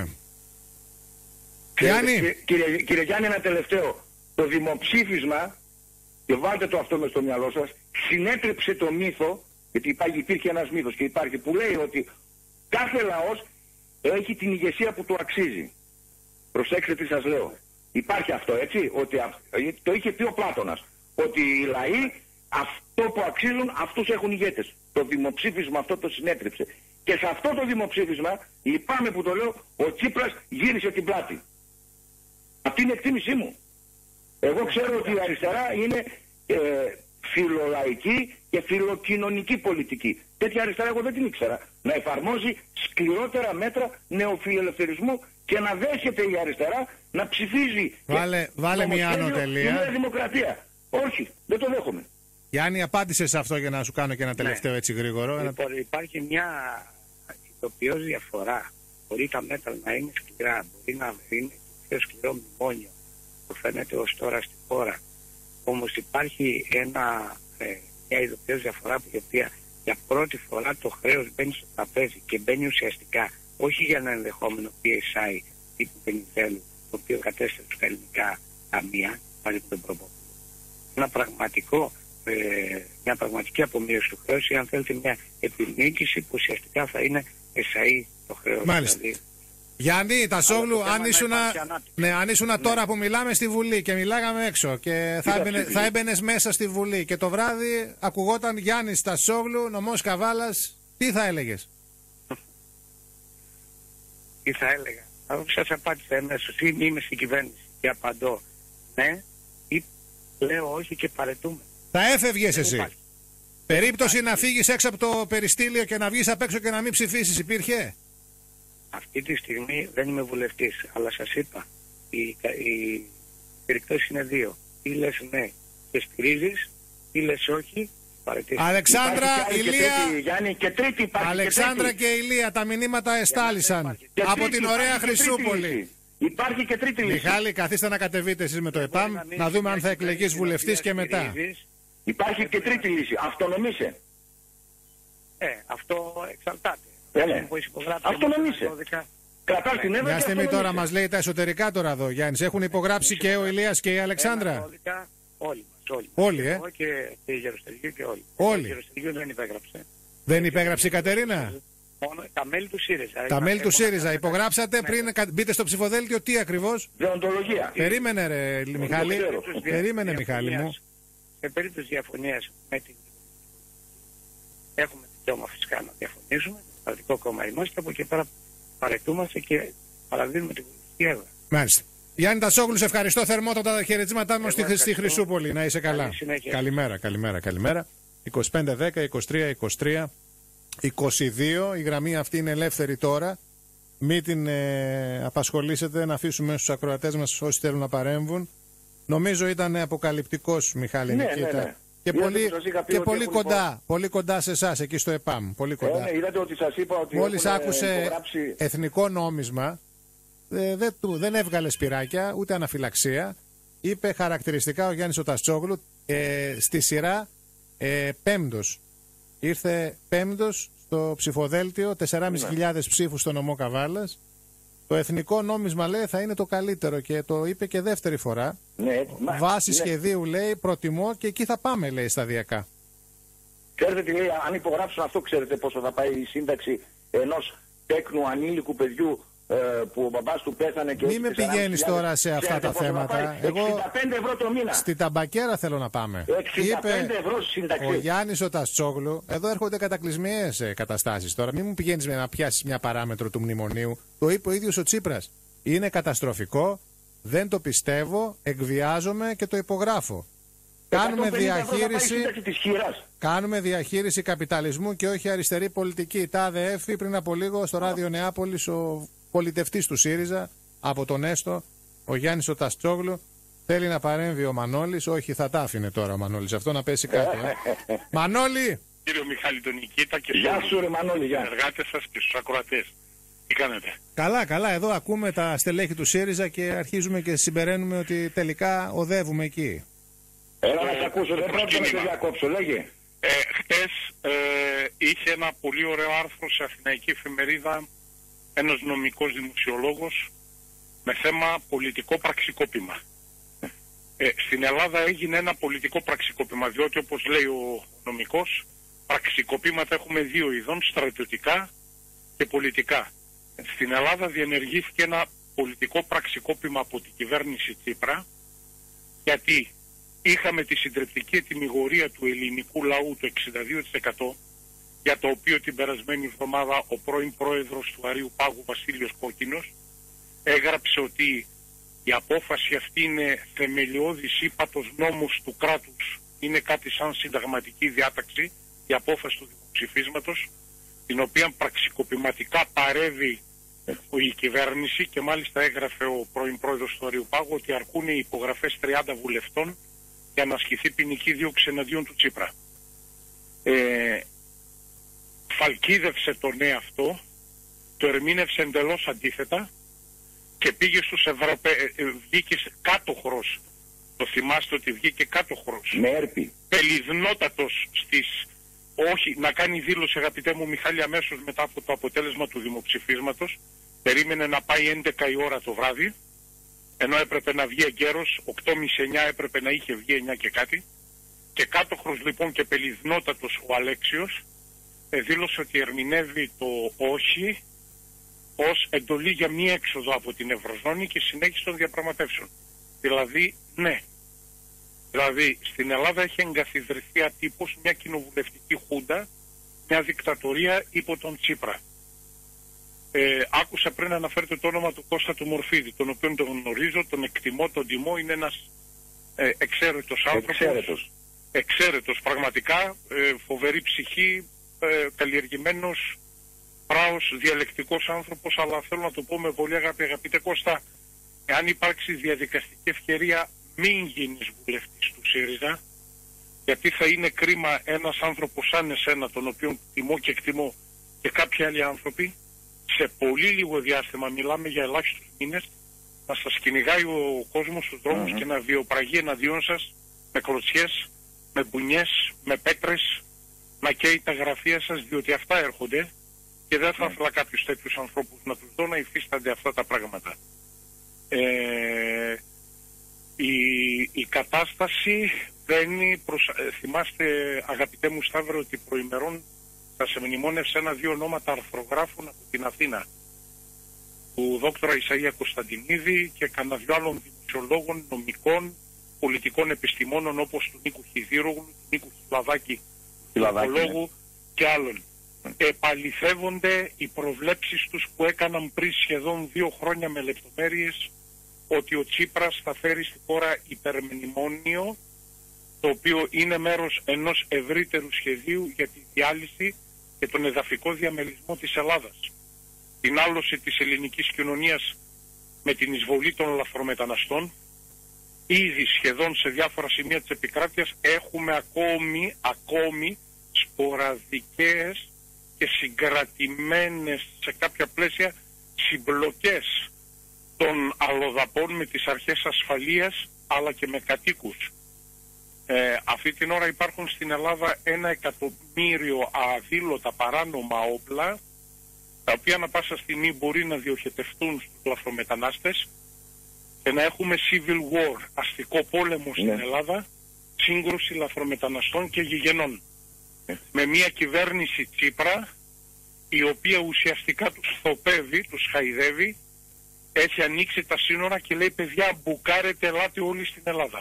Κύριε, κύριε, κύριε Γιάννη, ένα τελευταίο. Το δημοψήφισμα, και βάλτε το αυτό μες στο μυαλό σας, συνέτρεψε το μύθο, γιατί υπάρχει, υπήρχε ένας μύθος και υπάρχει, που λέει ότι κάθε λαός έχει την ηγεσία που του αξίζει. Προσέξτε τι σας λέω. Υπάρχει αυτό, έτσι, ότι το είχε πει ο Πλάτωνας, ότι οι λαοί αυτό που αξίζουν αυτούς έχουν ηγέτες. Το δημοψήφισμα αυτό το συνέτρεψε. Και σε αυτό το δημοψήφισμα, λυπάμαι που το λέω, ο Τσίπρας γύρισε την πλάτη. Αυτή είναι η εκτίμησή μου. Εγώ ξέρω ότι η αριστερά είναι ε, φιλολαϊκή και φιλοκοινωνική πολιτική. Τέτοια αριστερά εγώ δεν την ήξερα. Να εφαρμόζει σκληρότερα μέτρα νεοφιλελευθερισμού και να δέχεται η αριστερά να ψηφίζει. Βάλε, βάλε μια άνω τελεία. Είναι δημοκρατία. Όχι, δεν το δέχομαι. Γιάννη, απάντησε σε αυτό για να σου κάνω και ένα τελευταίο ναι. έτσι γρήγορο. Λοιπόν, υπάρχει μια ειδοποιώς διαφορά. Μπορεί τα μέτρα να είναι σκληρά, μπορεί να είναι πιο σκληρό μνημόνιο που φαίνεται ως τώρα στη χώρα. Όμως υπάρχει ένα, ε, μια ειδοποιώς διαφορά που η οποία για πρώτη φορά το χρέος μπαίνει στο τραπέζι και μπαίνει ουσιαστικά όχι για ένα ενδεχόμενο πι ες άι τύπου Πενιζέλου, το οποίο κατέστρεψε στα ελληνικά ταμεία μαζί με τον Προπόπουλο. Ένα πραγματικό, ε, μια πραγματική απομείωση του χρέους ή αν θέλετε μια επιμήκυση που ουσιαστικά θα είναι ες άι το χρέος. Μάλιστα. Δηλαδή. Γιάννη Τασόγλου, αν ήσουν, ναι, αν ήσουν ναι. τώρα που μιλάμε στη Βουλή και μιλάγαμε έξω και θα, έμπαινε, θα έμπαινες μέσα στη Βουλή και το βράδυ ακουγόταν Γιάννης Τασόγλου, νομός Καβάλας, τι θα έλεγες? Τι θα έλεγα? Αφού σας απάντησα εμέσως, είμαι στην κυβέρνηση και απαντώ ναι ή λέω όχι και παρετούμε. Θα έφευγες εσύ? Υπάρχει. Περίπτωση υπάρχει. Να φύγεις έξω από το περιστήλιο και να βγεις απ' έξω και να μην ψηφίσεις υπήρχε? Αυτή τη στιγμή δεν είμαι βουλευτής, αλλά σας είπα, οι, οι περιπτώσεις είναι δύο. Ή λες ναι και στηρίζεις, ή λες όχι, παραιτήσεις. Αλεξάνδρα, Ηλία, και τρίτη, υπάρχει Αλεξάνδρα και, και Ηλία, τα μηνύματα εστάλησαν από τρίτη, την ωραία Χρυσούπολη. Υπάρχει και τρίτη λύση. Μιχάλη, καθίστε να κατεβείτε εσείς με το ΕΠΑΜ, να, να δούμε αν θα εκλεγείς βουλευτής και μετά. Υπάρχει και τρίτη λύση, αυτονομήσε. Ε, αυτό εξαρτάται. Ε, ναι. Αυτονομήσε. Κρατάς την έδρα. Μια στιγμή τώρα μας λέει τα εσωτερικά τώρα εδώ, Γιάννης. Έχουν υπογράψει και ο Ηλίας και η Αλεξάνδρα. Όλοι μας, όλοι. Όλοι, ε. Εγώ και η Γεροστεριού και όλοι. Όλοι. Η Γεροστεριού δεν υπέγραψε. Δεν υπέγραψε η Κατερίνα. Μόνο τα μέλη του ΣΥΡΙΖΑ. Τα μέλη του ΣΥΡΙΖΑ. Υπογράψατε πριν μπείτε στο ψηφοδέλτιο τι ακριβώς? Δεοντολογία. Περίμενε ρε Μιχάλη. Περίμενε Μιχάλη μου. Σε περίπτωση διαφωνίας με την... Έχουμε δικαίωμα φυσικά να διαφωνήσουμε. Κρατικό κόμμα είμαστε, από εκεί πέρα παρετούμαστε και παραδίνουμε την πολιτική έδρα. Μάλιστα. Γιάννη Τασόγλου, σε ευχαριστώ θερμότατα τα χαιρετίσματά μου στη, στη Χρυσούπολη. Να είσαι καλά. Καλημέρα, καλημέρα, καλημέρα. είκοσι πέντε δέκα, είκοσι τρία είκοσι τρία, είκοσι δύο. Η γραμμή αυτή είναι ελεύθερη τώρα. Μην την ε, απασχολήσετε, να αφήσουμε στους ακροατές μας όσοι θέλουν να παρέμβουν. Νομίζω ήταν αποκαλυπτικός, Μιχάλη ναι, Νικήτα. Ναι, ναι. Και πολύ, και πολύ κοντά, υπο... πολύ κοντά σε εσάς εκεί στο ΕΠΑΜ. Πολύ κοντά. Ε, ναι, είδατε ότι σας είπα ότι μόλις άκουσε υπογράψει... εθνικό νόμισμα, ε, δεν, του, δεν έβγαλε σπυράκια, ούτε αναφυλαξία. Είπε χαρακτηριστικά ο Γιάννης ο Τασόγλου ε, στη σειρά ε, πέμπτος. Ήρθε πέμπτος στο ψηφοδέλτιο, τέσσερις χιλιάδες πεντακόσιους ψήφους στο νομό Καβάλας. Το εθνικό νόμισμα λέει θα είναι το καλύτερο και το είπε και δεύτερη φορά. Ναι, Βάση ναι. σχεδίου λέει προτιμώ και εκεί θα πάμε λέει σταδιακά. Ξέρετε τι λέει, αν υπογράψουν αυτό ξέρετε πόσο θα πάει η σύνταξη ενός τέκνου ανήλικου παιδιού ε, που ο μπαμπάς του πέθανε και... Μην με πηγαίνεις τώρα σε αυτά τα θέματα. Εγώ εξήντα πέντε ευρώ το μήνα. Στη ταμπακέρα θέλω να πάμε. εξήντα πέντε ευρώ σύνταξη. Ο Γιάννης ο Τασόγλου, εδώ έρχονται κατακλυσμιαίες ε, καταστάσεις τώρα. Μην μου πηγαίνεις να πιάσεις μια παράμετρο του μνημονίου. Το είπε ο ίδιος ο Τσίπρας. Είναι καταστροφικό, δεν το πιστεύω, εκβιάζομαι και το υπογράφω. Κάνουμε διαχείριση, κάνουμε διαχείριση καπιταλισμού και όχι αριστερή πολιτική. Τάδε έφη πριν από λίγο στο ράδιο Νεάπολης ο πολιτευτής του ΣΥΡΙΖΑ από τον Έστω, ο Γιάννης ο Τασόγλου, θέλει να παρέμβει ο Μανώλης. Όχι, θα τα άφηνε τώρα ο Μανώλης αυτό να πέσει κάτω. Ε. Μανώλη! Κύριο Μιχάλη τον Νικήτα και γεια σου ρε Μανώλη, στους εργάτες σας και στους ακροατές. Τι κάνετε? Καλά, καλά. Εδώ ακούμε τα στελέχη του ΣΥΡΙΖΑ και αρχίζουμε και συμπεραίνουμε ότι τελικά οδεύουμε εκεί. Έλα να σε ακούσω, δεν πρόκειται να σε διακόψω, λέγε. Ε, χτες ε, είχε ένα πολύ ωραίο άρθρο σε αθηναϊκή εφημερίδα ένας νομικός δημοσιολόγος με θέμα πολιτικό πραξικόπημα. Ε, στην Ελλάδα έγινε ένα πολιτικό πραξικόπημα, διότι όπως λέει ο νομικός, πραξικοπήματα έχουμε δύο ειδών, στρατιωτικά και πολιτικά. Στην Ελλάδα διενεργήθηκε ένα πολιτικό πραξικόπημα από την κυβέρνηση Τσίπρα, γιατί είχαμε τη συντριπτική ετυμηγορία του ελληνικού λαού το εξήντα δύο τοις εκατό, για το οποίο την περασμένη εβδομάδα ο πρώην πρόεδρος του Αρείου Πάγου Βασίλειος Κόκκινος έγραψε ότι η απόφαση αυτή είναι θεμελιώδης ύπατος νόμους του κράτους, είναι κάτι σαν συνταγματική διάταξη, η απόφαση του δημοψηφίσματος, την οποία πραξικοπηματικά παρεύει η κυβέρνηση, και μάλιστα έγραφε ο πρώην πρόεδρος του Αρείου Πάγου ότι αρκούν οι υπογραφές τριάντα βουλευτών για να ασκηθεί ποινική δίωξη εναντίον του Τσίπρα. Ε, φαλκίδευσε το ναι αυτό, το ερμήνευσε εντελώς αντίθετα και πήγε στους Ευρωπαίους, βγήκε κάτωχρος, το θυμάστε ότι βγήκε κάτωχρος, με έρπη, πελιδνότατος στις, όχι, να κάνει δήλωση αγαπητέ μου Μιχάλη αμέσως μετά από το αποτέλεσμα του δημοψηφίσματος, περίμενε να πάει έντεκα η ώρα το βράδυ, ενώ έπρεπε να βγει εγκαίρος, οκτώ και μισή εννιά έπρεπε να είχε βγει εννιά και κάτι, και κάτωχρος λοιπόν και πελιδνότατος ο Αλέξιος, δήλωσε ότι ερμηνεύει το όχι ως εντολή για μία έξοδο από την Ευρωζώνη και συνέχιση των διαπραγματεύσεων. Δηλαδή, ναι. Δηλαδή, στην Ελλάδα έχει εγκαθιδρυθεί ατύπως μια κοινοβουλευτική χούντα, μια δικτατορία υπό τον Τσίπρα. Ε, άκουσα πριν να αναφέρετε το όνομα του Κώστα του Μορφίδη, τον οποίο τον γνωρίζω, τον εκτιμώ, τον τιμώ, είναι ένας ε, εξαίρετος άνθρωπος. Εξαίρετος. Εξαίρετος, πραγματικά, ε, φοβερή ψυχή, ε, καλλιεργημένος, πράος, διαλεκτικός άνθρωπος, αλλά θέλω να το πω με πολύ αγάπη, αγαπητέ Κώστα, εάν υπάρξει διαδικαστική ευκαιρία, μην γίνεις βουλευτής του ΣΥΡΙΖΑ, γιατί θα είναι κρίμα ένας άνθρωπος σαν εσένα, τον οποίον τιμώ και εκτιμώ, και κάποιοι άλλοι άνθρωποι, σε πολύ λίγο διάστημα, μιλάμε για ελάχιστους μήνες, να σας κυνηγάει ο κόσμος στους δρόμους mm-hmm. και να βιοπραγεί εναντίον σας με κλωτσιές, με μπουνιές, με πέτρες, να καίει τα γραφεία σας, διότι αυτά έρχονται και δεν θα ήθελα mm. κάποιους τέτοιους ανθρώπους να τους δω να υφίστανται αυτά τα πράγματα. Ε, η, η κατάσταση βαίνει προς... Ε, θυμάστε, αγαπητέ μου Σταύρο, ότι προημερών θα σε μνημόνευσε ένα-δύο ονόματα αρθρογράφων από την Αθήνα, του δόκτωρα Ισαΐα Κωνσταντινίδη και κανένα δυο άλλων δημοσιολόγων, νομικών, πολιτικών επιστημόνων όπως του Νίκου Χιδίρογλου, του Νίκου Χιλαδάκη, του Οικολόγου και άλλων. Επαληθεύονται οι προβλέψεις τους που έκαναν πριν σχεδόν δύο χρόνια με λεπτομέρειες ότι ο Τσίπρας θα φέρει στη χώρα υπερμνημόνιο, το οποίο είναι μέρος ενός ευρύτερου σχεδίου για τη διάλυση και τον εδαφικό διαμελισμό της Ελλάδας. Την άλωση της ελληνικής κοινωνίας με την εισβολή των λαθρομεταναστών. Ήδη σχεδόν σε διάφορα σημεία της επικράτειας έχουμε ακόμη, ακόμη σποραδικές και συγκρατημένες σε κάποια πλαίσια συμπλοκές των αλλοδαπών με τις αρχές ασφαλείας αλλά και με κατοίκους. Ε, αυτή την ώρα υπάρχουν στην Ελλάδα ένα εκατομμύριο αδήλωτα παράνομα όπλα, τα οποία ανα πάσα στιγμή μπορεί να διοχετευτούν στους λαθρομετανάστες και να έχουμε civil war, αστικό πόλεμο στην yeah. Ελλάδα, σύγκρουση λαθρομεταναστών και γηγενών. Yeah. Με μια κυβέρνηση Τσίπρα, η οποία ουσιαστικά τους θοπεύει, τους χαϊδεύει, έχει ανοίξει τα σύνορα και λέει παιδιά μπουκάρετε, ελάτε όλοι στην Ελλάδα.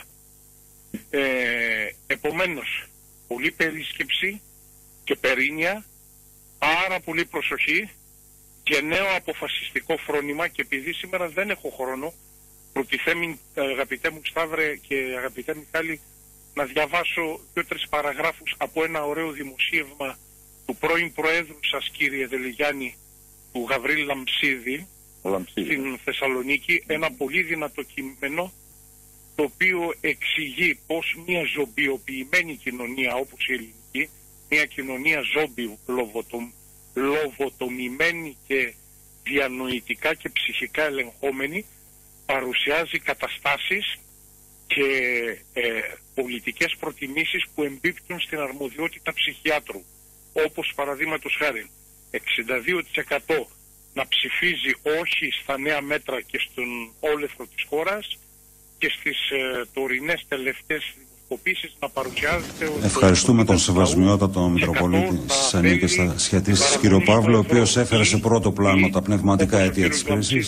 Ε, επομένως, πολύ περίσκεψη και περίνια, πάρα πολύ προσοχή και νέο αποφασιστικό φρόνημα, και επειδή σήμερα δεν έχω χρόνο, προτιθέμει αγαπητέ μου Σταύρε και αγαπητέ Μιχάλη, να διαβάσω δύο-τρεις παραγράφους από ένα ωραίο δημοσίευμα του πρώην Προέδρου σας κύριε Δελιγιάννη, του Γαβρίλ Λαμψίδη, Λαμψίδη, στην Θεσσαλονίκη, ένα πολύ δυνατό κείμενο, το οποίο εξηγεί πως μια ζομπιοποιημένη κοινωνία όπως η ελληνική, μια κοινωνία ζόμπιου, λοβοτομ, λοβοτομημένη και διανοητικά και ψυχικά ελεγχόμενη, παρουσιάζει καταστάσεις και ε, πολιτικές προτιμήσεις που εμπίπτουν στην αρμοδιότητα ψυχιάτρου, όπως παραδείγματος χάρη εξήντα δύο τοις εκατό να ψηφίζει όχι στα νέα μέτρα και στον όλεθρο της χώρας, και στις ε, τωρινές τελευταίες δημοσκοπήσεις να παρουσιάζεται... Ευχαριστούμε τον Σεβασμιότατο Μητροπολίτη της Ανίκης στα σχετίσεις κύριο Παύλο, ο οποίος έφερε σε πρώτο πλάνο τα πνευματικά αίτια της κρίσης.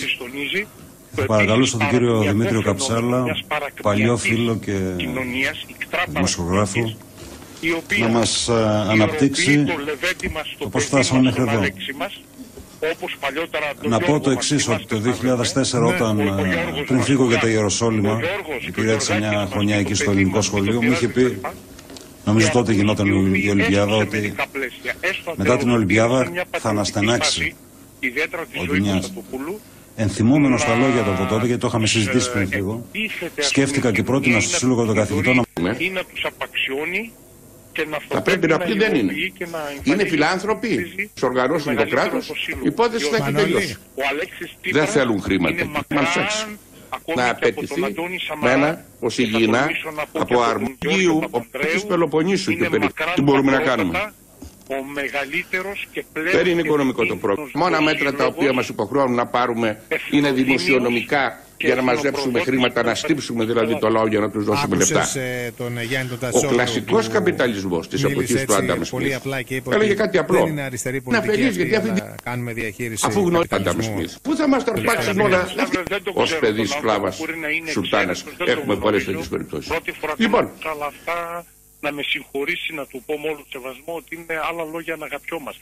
Θα παρακαλούσα τον κύριο Δημήτριο Καψάλα, παλιό φίλο και δημοσιογράφο, να μας αναπτύξει το πώς φτάσαμε μέχρι εδώ. Να πω το εξής, ότι το δύο χιλιάδες τέσσερα όταν πριν φύγω για τα Ιεροσόλυμα, υπηρέτησα μια χρονιά εκεί στο ελληνικό σχολείο, μου είχε πει, νομίζω τότε γινόταν η Ολυμπιάδα, ότι μετά την Ολυμπιάδα θα αναστενάξει ο Δουνιάς. Ενθυμόμενος τα λόγια του από τότε, γιατί το είχαμε συζητήσει πριν φύγω, σκέφτηκα και πρότεινα στο Σύλλογο των Καθηγητών να... Θα πρέπει να πει δεν είναι. Είναι φιλάνθρωποι, τους οργανώσουν το κράτος, η υπόθεση θα έχει τελειώσει. Δεν θέλουν χρήματα. Να απαιτηθεί με ένα ως υγιεινά από αρμογείου της Πελοποννήσου και περί. Τι μπορούμε να κάνουμε. ο μεγαλύτερος και πλέον... Δεν είναι οικονομικό το πρόβλημα. Μόνα μέτρα τα οποία μας υποχρεώνουν να πάρουμε είναι δημοσιονομικά για να μαζέψουμε χρήματα, να στύψουμε δηλαδή το λαό για να τους δώσουμε λεφτά. Ε, τον Γιάννη τον ο κλασικός καπιταλισμός της εποχής του Άνταμ Σμιθ έλεγε κάτι απλό. Δεν είναι αριστερή πολιτική να αυτή, γιατί αυτή... κάνουμε διαχείριση. Αφού γνώρισε τον Άνταμ Σμιθ, πού θα μας τραπάξουν όλα. Ως παιδί σκλάβας σουλτάνας έχουμε πολλές τέτοιες περιπτώσεις. Λοιπόν, να με συγχωρήσει να του πω με όλο σεβασμό ότι είναι άλλα λόγια να αγαπιόμαστε.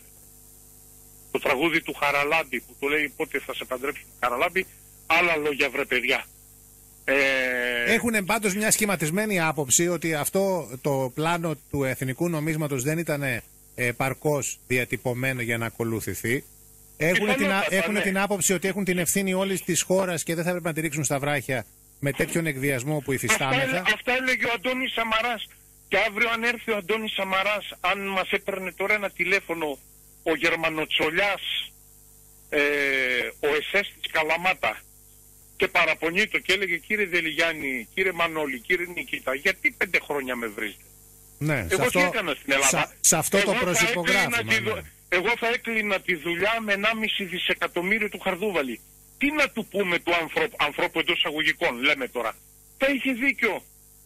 Το τραγούδι του Χαραλάμπη που του λέει πότε θα σε παντρέψουν Χαραλάμπη, άλλα λόγια βρε παιδιά. Ε... Έχουν πάντως μια σχηματισμένη άποψη ότι αυτό το πλάνο του εθνικού νομίσματος δεν ήταν παρκώς διατυπωμένο για να ακολουθηθεί. Έχουν, την, έχουν ναι. την άποψη ότι έχουν την ευθύνη όλης της χώρας και δεν θα πρέπει να τη ρίξουν στα βράχια με τέτοιον εκβιασμό που υφιστάμεθα. Αυτά, αυτά έλεγε ο Αντώνης Σαμαράς. Και αύριο αν έρθει ο Αντώνης Σαμαράς, αν μας έπαιρνε τώρα ένα τηλέφωνο ο Γερμανοτσολιάς, ε, ο Εσές της Καλαμάτα και παραπονείτο και έλεγε κύριε Δελιγιάννη, κύριε Μανώλη, κύριε Νικήτα, γιατί πέντε χρόνια με βρίζετε. Ναι, εγώ αυτό, τι έκανα στην Ελλάδα. Σα, σε αυτό εγώ το προσυπογράφημα. Τη, ναι. Εγώ θα έκλεινα τη δουλειά με ενάμιση δισεκατομμύριο του Χαρδούβαλη. Τι να του πούμε του ανθρώπου, ανθρώπου εντός εισαγωγικών, λέμε τώρα. Θα είχε δίκιο.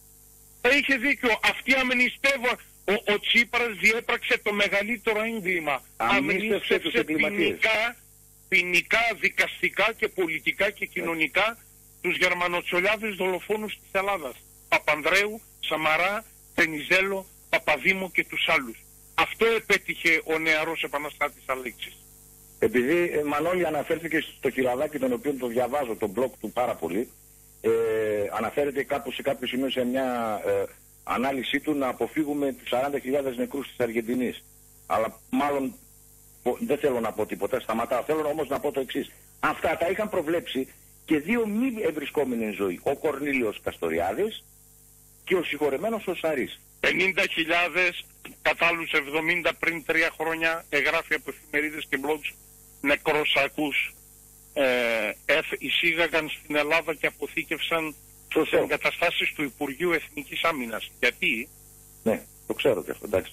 Θα είχε δίκιο. Αυτοί αμενιστεύω. Ο, ο Τσίπρας διέπραξε το μεγαλύτερο έγκλημα. Αμενίστευσε ποινικά, ποινικά, δικαστικά και πολιτικά και κοινωνικά τους Γερμανοτσολιάδες δολοφόνους της Ελλάδας. Παπανδρέου, Σαμαρά, Πενιζέλο, Παπαδήμο και τους άλλους. Αυτό επέτυχε ο νεαρός επαναστάτης Αλέξης. Επειδή ε, Μανώλη αναφέρθηκε στο κυραδάκι, τον οποίο το διαβάζω, τον μπλοκ του πάρα πολύ, ε, αναφέρεται κάπου σε κάποιο σημείο σε μια ε, ανάλυση του να αποφύγουμε τους σαράντα χιλιάδες νεκρούς της Αργεντινής. Αλλά μάλλον πο, δεν θέλω να πω τίποτα, σταματάω. Θέλω όμως να πω το εξής. Αυτά τα είχαν προβλέψει και δύο μη ευρισκόμενοι εν ζωή. Ο Κορνήλιος Καστοριάδης και ο συγχωρεμένος ο Σαρής. πενήντα χιλιάδες κατά άλλους εβδομήντα πριν τρία χρόνια εγγράφει από εφημερίδες και blogs νεκροσακούς ε, εισήγαγαν στην Ελλάδα και αποθήκευσαν σε εγκαταστάσεις του Υπουργείου Εθνικής Άμυνας. Γιατί? Ναι, το ξέρω και αυτό, εντάξει.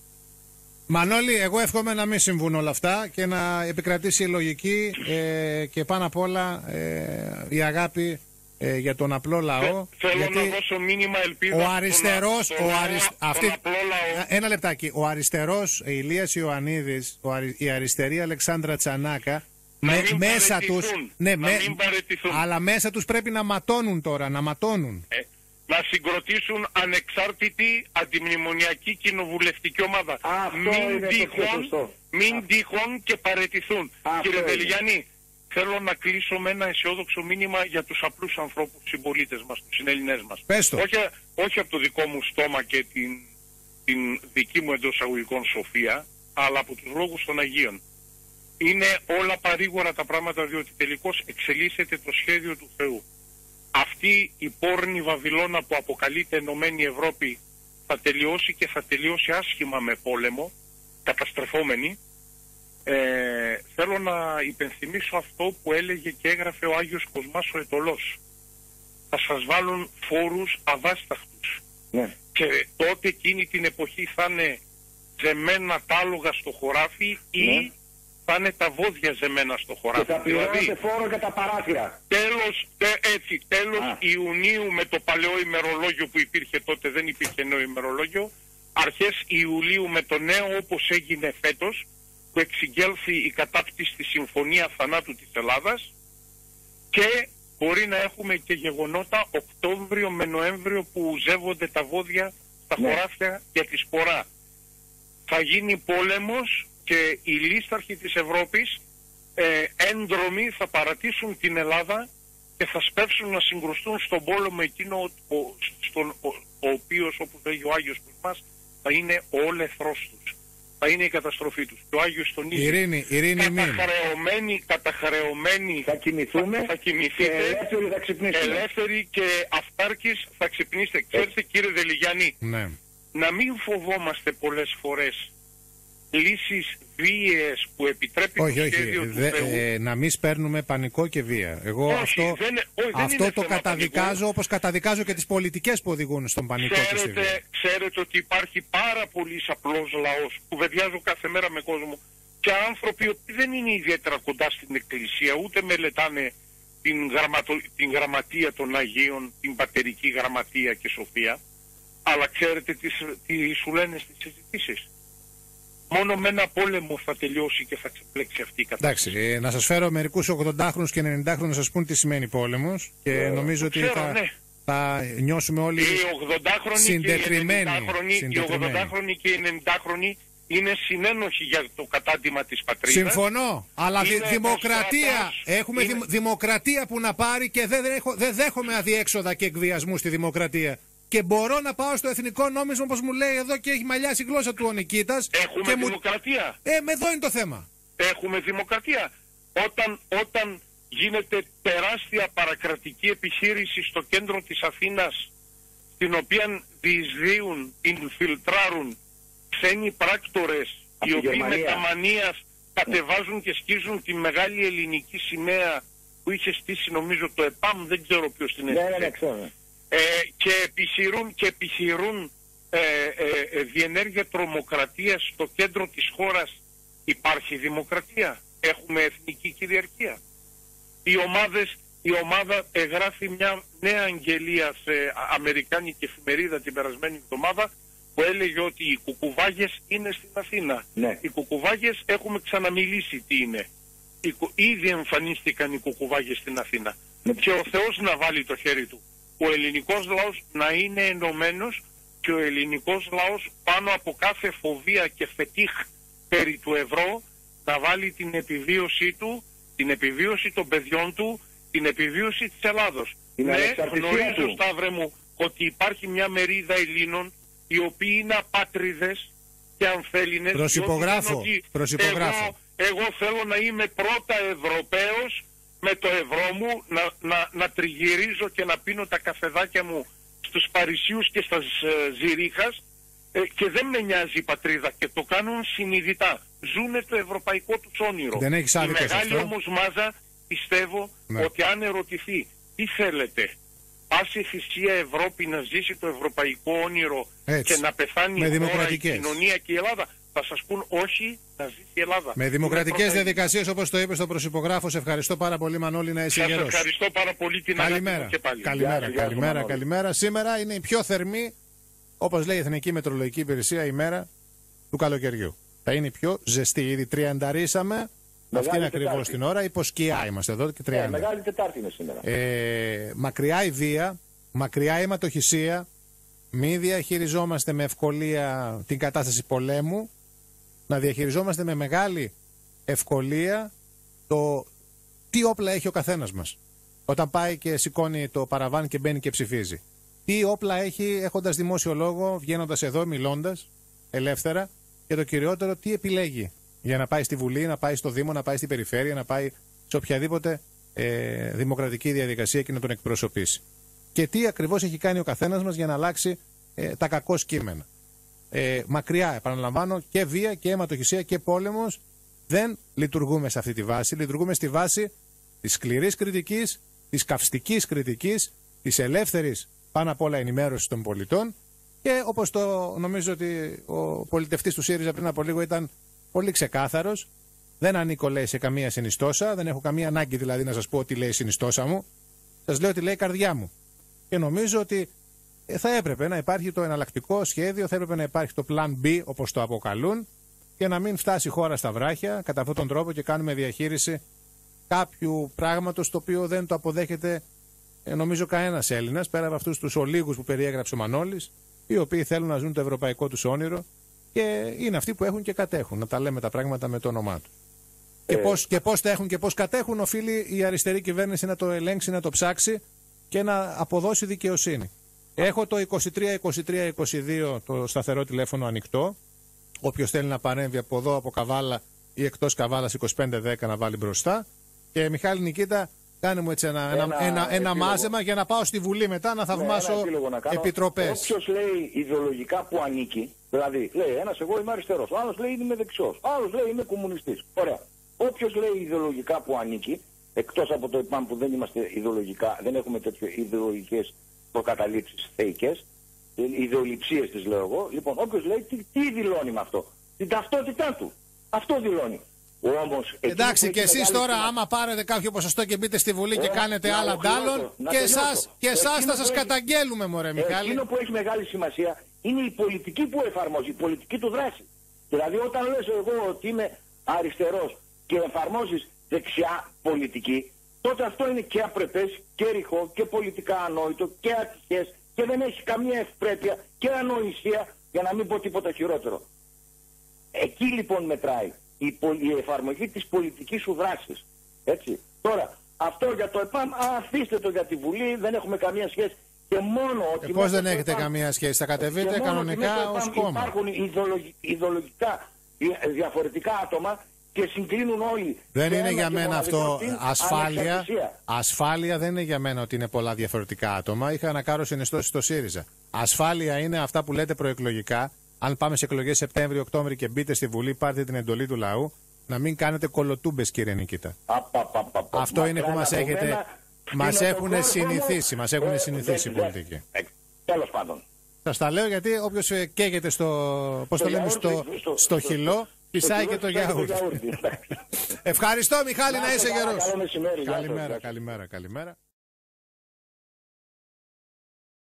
Μανώλη, εγώ εύχομαι να μην συμβούν όλα αυτά και να επικρατήσει η λογική ε, και πάνω απ' όλα ε, η αγάπη ε, για τον απλό λαό. Θε, θέλω να δώσω μήνυμα ελπίδα. Ο αριστερός, στον, ο αρισ... στον αυτή... απλό λαό. Ένα λεπτάκι. Ο αριστερός Ηλίας Ιωαννίδης, ο αρι... η αριστερή Αλεξάνδρα Τσανάκα, με, μέσα τους, ναι, με, αλλά μέσα τους πρέπει να ματώνουν τώρα, να ματώνουν. Ε, να συγκροτήσουν ανεξάρτητη αντιμνημονιακή κοινοβουλευτική ομάδα. Α, μην τυχόν, μην τυχόν και παραιτηθούν. Αυτό Κύριε είναι. Δελιγιάννη, θέλω να κλείσω με ένα αισιόδοξο μήνυμα για τους απλούς ανθρώπους, συμπολίτες μας, τους συνελληνές μας. Πες το. Όχι, όχι από το δικό μου στόμα και την, την δική μου εντός αγωγικών σοφία, αλλά από τους λόγους των Αγίων. Είναι όλα παρήγορα τα πράγματα, διότι τελικώς εξελίσσεται το σχέδιο του Θεού. Αυτή η πόρνη Βαβυλώνα που αποκαλείται Ενωμένη Ευρώπη θα τελειώσει και θα τελειώσει άσχημα με πόλεμο, καταστρεφόμενη. Ε, θέλω να υπενθυμίσω αυτό που έλεγε και έγραφε ο Άγιος Κοσμάς ο Ετωλός. Θα σας βάλουν φόρους αβάσταχτους. Ναι. Και τότε εκείνη την εποχή θα είναι ζεμένα τα άλογα στο χωράφι ή ναι. θα είναι τα βόδια ζεμένα στο χωράφι. Και θα πληρώνετε δηλαδή, φόρο για τα παράθυρα. Τέλος, τε, έτσι, τέλος Α. Ιουνίου με το παλαιό ημερολόγιο που υπήρχε τότε, δεν υπήρχε νέο ημερολόγιο, αρχές Ιουλίου με το νέο όπως έγινε φέτος, που εξηγέλθη η κατάπτυστη συμφωνία θανάτου της Ελλάδας, και μπορεί να έχουμε και γεγονότα Οκτώβριο με Νοέμβριο που ζεύονται τα βόδια στα ναι. χωράφια για τη σπορά. Θα γίνει πόλεμος και οι λίσταρχοι της Ευρώπης ε, έντρομοι θα παρατήσουν την Ελλάδα και θα σπεύσουν να συγκρουστούν στον πόλεμο εκείνο ο, στον, ο, ο οποίος, όπως λέγει ο Άγιος Κοσμάς, θα είναι ο όλεθρός τους. Θα είναι η καταστροφή τους. Και ο Άγιος τονίζει, ειρήνη, ειρήνη καταχρεωμένοι, καταχρεωμένοι θα κοιμηθούμε θα, θα κοιμηθείτε, και ελεύθεροι θα ξυπνήσουμε. Ελεύθεροι και αυτάρκης θα ξυπνήσετε. Ξέρετε κύριε Δελιγιάννη, ναι. να μην φοβόμαστε πολλές φορές λύσεις βίαιες που επιτρέπει όχι, το όχι, σχέδιο του δε, Θεού. Ε, να μην σπέρνουμε πανικό και βία. Εγώ όχι, αυτό, δεν, όχι, δεν αυτό το καταδικάζω πανικού. όπως καταδικάζω και τις πολιτικές που οδηγούν στον πανικό ξέρετε, και στη βία. Ξέρετε ότι υπάρχει πάρα πολύ απλός λαός που βεδιάζω κάθε μέρα με κόσμο και άνθρωποι που δεν είναι ιδιαίτερα κοντά στην εκκλησία, ούτε μελετάνε την, γραμματο, την γραμματεία των Αγίων, την πατερική γραμματεία και σοφία, αλλά ξέρετε τι, τι σου λένε στις συζητήσεις. Μόνο με ένα πόλεμο θα τελειώσει και θα ξεπλέξει αυτή η κατάσταση. Εντάξει, ε, να σας φέρω μερικούς ογδοντάχρονους και ενενηντάχρονους να σας πούν τι σημαίνει πόλεμος και ε, νομίζω ότι ξέρω, θα, ναι. θα νιώσουμε όλοι συντετριμένοι. Οι ογδοντάχρονοι και οι ενενηντάχρονοι είναι συνένοχοι για το κατάντημα της πατρίδας. Συμφωνώ, αλλά δη, δημοκρατία, έχουμε είναι... δημοκρατία που να πάρει και δεν, δέχω, δεν δέχομαι αδιέξοδα και εκβιασμού στη δημοκρατία. Και μπορώ να πάω στο εθνικό νόμισμα όπως μου λέει εδώ και έχει μαλλιάσει η γλώσσα του ο Νικήτας. Έχουμε και δημοκρατία. Μου... Ε, με εδώ είναι το θέμα. Έχουμε δημοκρατία. Όταν, όταν γίνεται τεράστια παρακρατική επιχείρηση στο κέντρο της Αθήνας, στην οποία διεισδύουν, infiltrάρουν ξένοι πράκτορες, από οι οποίοι με τα μανίας κατεβάζουν και σκίζουν τη μεγάλη ελληνική σημαία που είχε στήσει νομίζω το ΕΠΑΜ, δεν ξέρω ποιος την έστησε. Ναι, ναι, ξέρω. Ε, και επιχειρούν, και επιχειρούν ε, ε, ε, διενέργεια τρομοκρατίας στο κέντρο της χώρας. Υπάρχει δημοκρατία. Έχουμε εθνική κυριαρχία. Οι ομάδες, η ομάδα εγγράφει μια νέα αγγελία σε αμερικάνικη εφημερίδα την περασμένη εβδομάδα που έλεγε ότι οι κουκουβάγες είναι στην Αθήνα. Ναι. Οι κουκουβάγες έχουμε ξαναμιλήσει τι είναι. Ήδη εμφανίστηκαν οι κουκουβάγες στην Αθήνα. Ναι. Και ο Θεός να βάλει το χέρι του. Ο ελληνικός λαός να είναι ενωμένος και ο ελληνικός λαός πάνω από κάθε φοβία και φετίχ περί του ευρώ να βάλει την επιβίωσή του, την επιβίωση των παιδιών του, την επιβίωση της Ελλάδος. Ναι, γνωρίζω Σταύρε μου ότι υπάρχει μια μερίδα Ελλήνων οι οποίοι είναι απάτριδες και αμφέλινες. Προσυπογράφω, ότι προσυπογράφω. Εγώ, εγώ θέλω να είμαι πρώτα Ευρωπαίος με το ευρώ μου, να, να, να τριγυρίζω και να πίνω τα καφεδάκια μου στους Παρισίους και στα ε, Ζηρίχας ε, και δεν με νοιάζει η πατρίδα και το κάνουν συνειδητά. Ζούνε το ευρωπαϊκό τους όνειρο. Δεν έχεις άδικο η μεγάλη αυτό. Όμως μάζα πιστεύω ναι. ότι αν ερωτηθεί τι θέλετε, πάση θυσία Ευρώπη να ζήσει το ευρωπαϊκό όνειρο έτσι. Και να πεθάνει η χώρα, η κοινωνία και η Ελλάδα, θα σας πούν όχι να ζήσει η Ελλάδα. Με δημοκρατικές διαδικασίες όπως το είπε στο προσυπογράφο. Σε ευχαριστώ πάρα πολύ Μανώλη, να είσαι γερός. Σας ευχαριστώ πάρα πολύ, την καλημέρα. και πάλι. Καλημέρα, γεια, γεια, καλημέρα, γεια, καλημέρα. Σήμερα είναι η πιο θερμή, όπως λέει η Εθνική Μετρολογική Υπηρεσία, ημέρα του καλοκαιριού. Θα είναι η πιο ζεστή, ήδη τριανταρίσαμε. Αυτή είναι ακριβώς την ώρα. Υποσκιά είμαστε εδώ και τριάντα. Ε, μεγάλη Τετάρτη είναι σήμερα. Ε, μακριά η βία, μακριά η αιματοχυσία. Μη διαχειριζόμαστε με ευκολία την κατάσταση πολέμου. Να διαχειριζόμαστε με μεγάλη ευκολία το τι όπλα έχει ο καθένας μας. Όταν πάει και σηκώνει το παραβάν και μπαίνει και ψηφίζει. Τι όπλα έχει έχοντας δημόσιο λόγο, βγαίνοντας εδώ, μιλώντας ελεύθερα. Και το κυριότερο, τι επιλέγει για να πάει στη Βουλή, να πάει στο Δήμο, να πάει στην Περιφέρεια, να πάει σε οποιαδήποτε ε, δημοκρατική διαδικασία και να τον εκπροσωπήσει. Και τι ακριβώς έχει κάνει ο καθένας μας για να αλλάξει ε, τα κακό κείμενα. Ε, μακριά, επαναλαμβάνω, και βία και αιματοχυσία και πόλεμος. Δεν λειτουργούμε σε αυτή τη βάση. Λειτουργούμε στη βάση της σκληρής κριτικής, της καυστικής κριτικής, της ελεύθερης πάνω απ' όλα ενημέρωσης των πολιτών. Και όπως το νομίζω ότι ο πολιτευτής του ΣΥΡΙΖΑ πριν από λίγο ήταν πολύ ξεκάθαρος, δεν ανήκω λέει σε καμία συνιστόσα, δεν έχω καμία ανάγκη δηλαδή να σας πω τι λέει η συνιστόσα μου, σας λέω τι λέει η καρδιά μου. Και νομίζω ότι θα έπρεπε να υπάρχει το εναλλακτικό σχέδιο, θα έπρεπε να υπάρχει το Plan B όπως το αποκαλούν και να μην φτάσει η χώρα στα βράχια κατά αυτόν τον τρόπο και κάνουμε διαχείριση κάποιου πράγματος το οποίο δεν το αποδέχεται νομίζω κανένας Έλληνας πέρα από αυτούς τους ολίγους που περιέγραψε ο Μανώλης, οι οποίοι θέλουν να ζουν το ευρωπαϊκό τους όνειρο και είναι αυτοί που έχουν και κατέχουν, να τα λέμε τα πράγματα με το όνομά του. Ε... Και, πώς, και πώς τα έχουν και πώς κατέχουν οφείλει η αριστερή κυβέρνηση να το ελέγξει, να το ψάξει και να αποδώσει δικαιοσύνη. Έχω το είκοσι τρία είκοσι τρία είκοσι δύο το σταθερό τηλέφωνο ανοιχτό. Όποιος θέλει να παρέμβει από εδώ, από Καβάλα ή εκτός Καβάλας είκοσι πέντε δέκα να βάλει μπροστά. Και Μιχάλη Νικήτα, Κάνε μου έτσι ένα, ένα, ένα, ένα, ένα μάζεμα για να πάω στη Βουλή μετά να θαυμάσω ναι, επιτροπές. Όποιος λέει ιδεολογικά που ανήκει, δηλαδή λέει ένας εγώ είμαι αριστερός, ο άλλος λέει είμαι δεξιός, ο άλλος λέει είμαι κομμουνιστής. Ωραία. Όποιος λέει ιδεολογικά που ανήκει, εκτός από το ΕΠΑΜ που δεν είμαστε ιδεολογικά, δεν έχουμε τέτοιες ιδεολογικές προκαταλήψεις θεϊκές, ιδεολειψίες τις λέω εγώ, λοιπόν όποιος λέει τι, τι δηλώνει με αυτό, την ταυτότητά του, αυτό δηλώνει. Όμως, εντάξει, και εσείς τώρα, σημασία, άμα πάρετε κάποιο ποσοστό και μπείτε στη Βουλή ε, και κάνετε άλλα αντάλλων, και εσάς και εσάς θα σας έχει, καταγγέλουμε, μωρέ Μιχάλη. Εκείνο που έχει μεγάλη σημασία είναι η πολιτική που εφαρμόζει, η πολιτική του δράση. Δηλαδή, όταν λες εγώ ότι είμαι αριστερός και εφαρμόζεις δεξιά πολιτική, τότε αυτό είναι και απρεπές και ρηχό και πολιτικά ανόητο και ατυχές και δεν έχει καμία ευπρέπεια και ανοησία, για να μην πω τίποτα χειρότερο. Εκεί λοιπόν μετράει η, η εφαρμογή της πολιτικής σου δράσης. Έτσι. Τώρα, αυτό για το ΕΠΑΜ, αφήστε το για τη Βουλή, δεν έχουμε καμία σχέση. Και μόνο ότι... Ε, πώς δεν έχετε ΕΠΑΜ, καμία σχέση, θα κατεβείτε κανονικά ως κόμμα. Υπάρχουν ιδεολογι, ιδεολογικά διαφορετικά άτομα και συγκλίνουν όλοι. Δεν είναι για μένα αυτό ασφάλεια. Ασφάλεια δεν είναι για μένα ότι είναι πολλά διαφορετικά άτομα. Είχα να κάνω συνιστώσεις στο ΣΥΡΙΖΑ. Ασφάλεια είναι αυτά που λέτε προεκλογικά. Αν πάμε σε εκλογές Σεπτέμβριο-Οκτώβριο και μπείτε στη Βουλή, πάρτε την εντολή του λαού, να μην κάνετε κολοτούμπες, κύριε Νικήτα. Αυτό είναι που μας έχετε. Μας έχουν συνηθίσει, μας έχουν συνηθίσει οι πολιτικοί. Τέλος πάντων. Σας τα λέω γιατί όποιος καίγεται στο, πώς το λέμε, στο, στο χυλό, φυσάει και το γιαούρτι. Ευχαριστώ, Μιχάλη, να είσαι γερός. Καλημέρα, καλημέρα, καλημέρα, καλημέρα.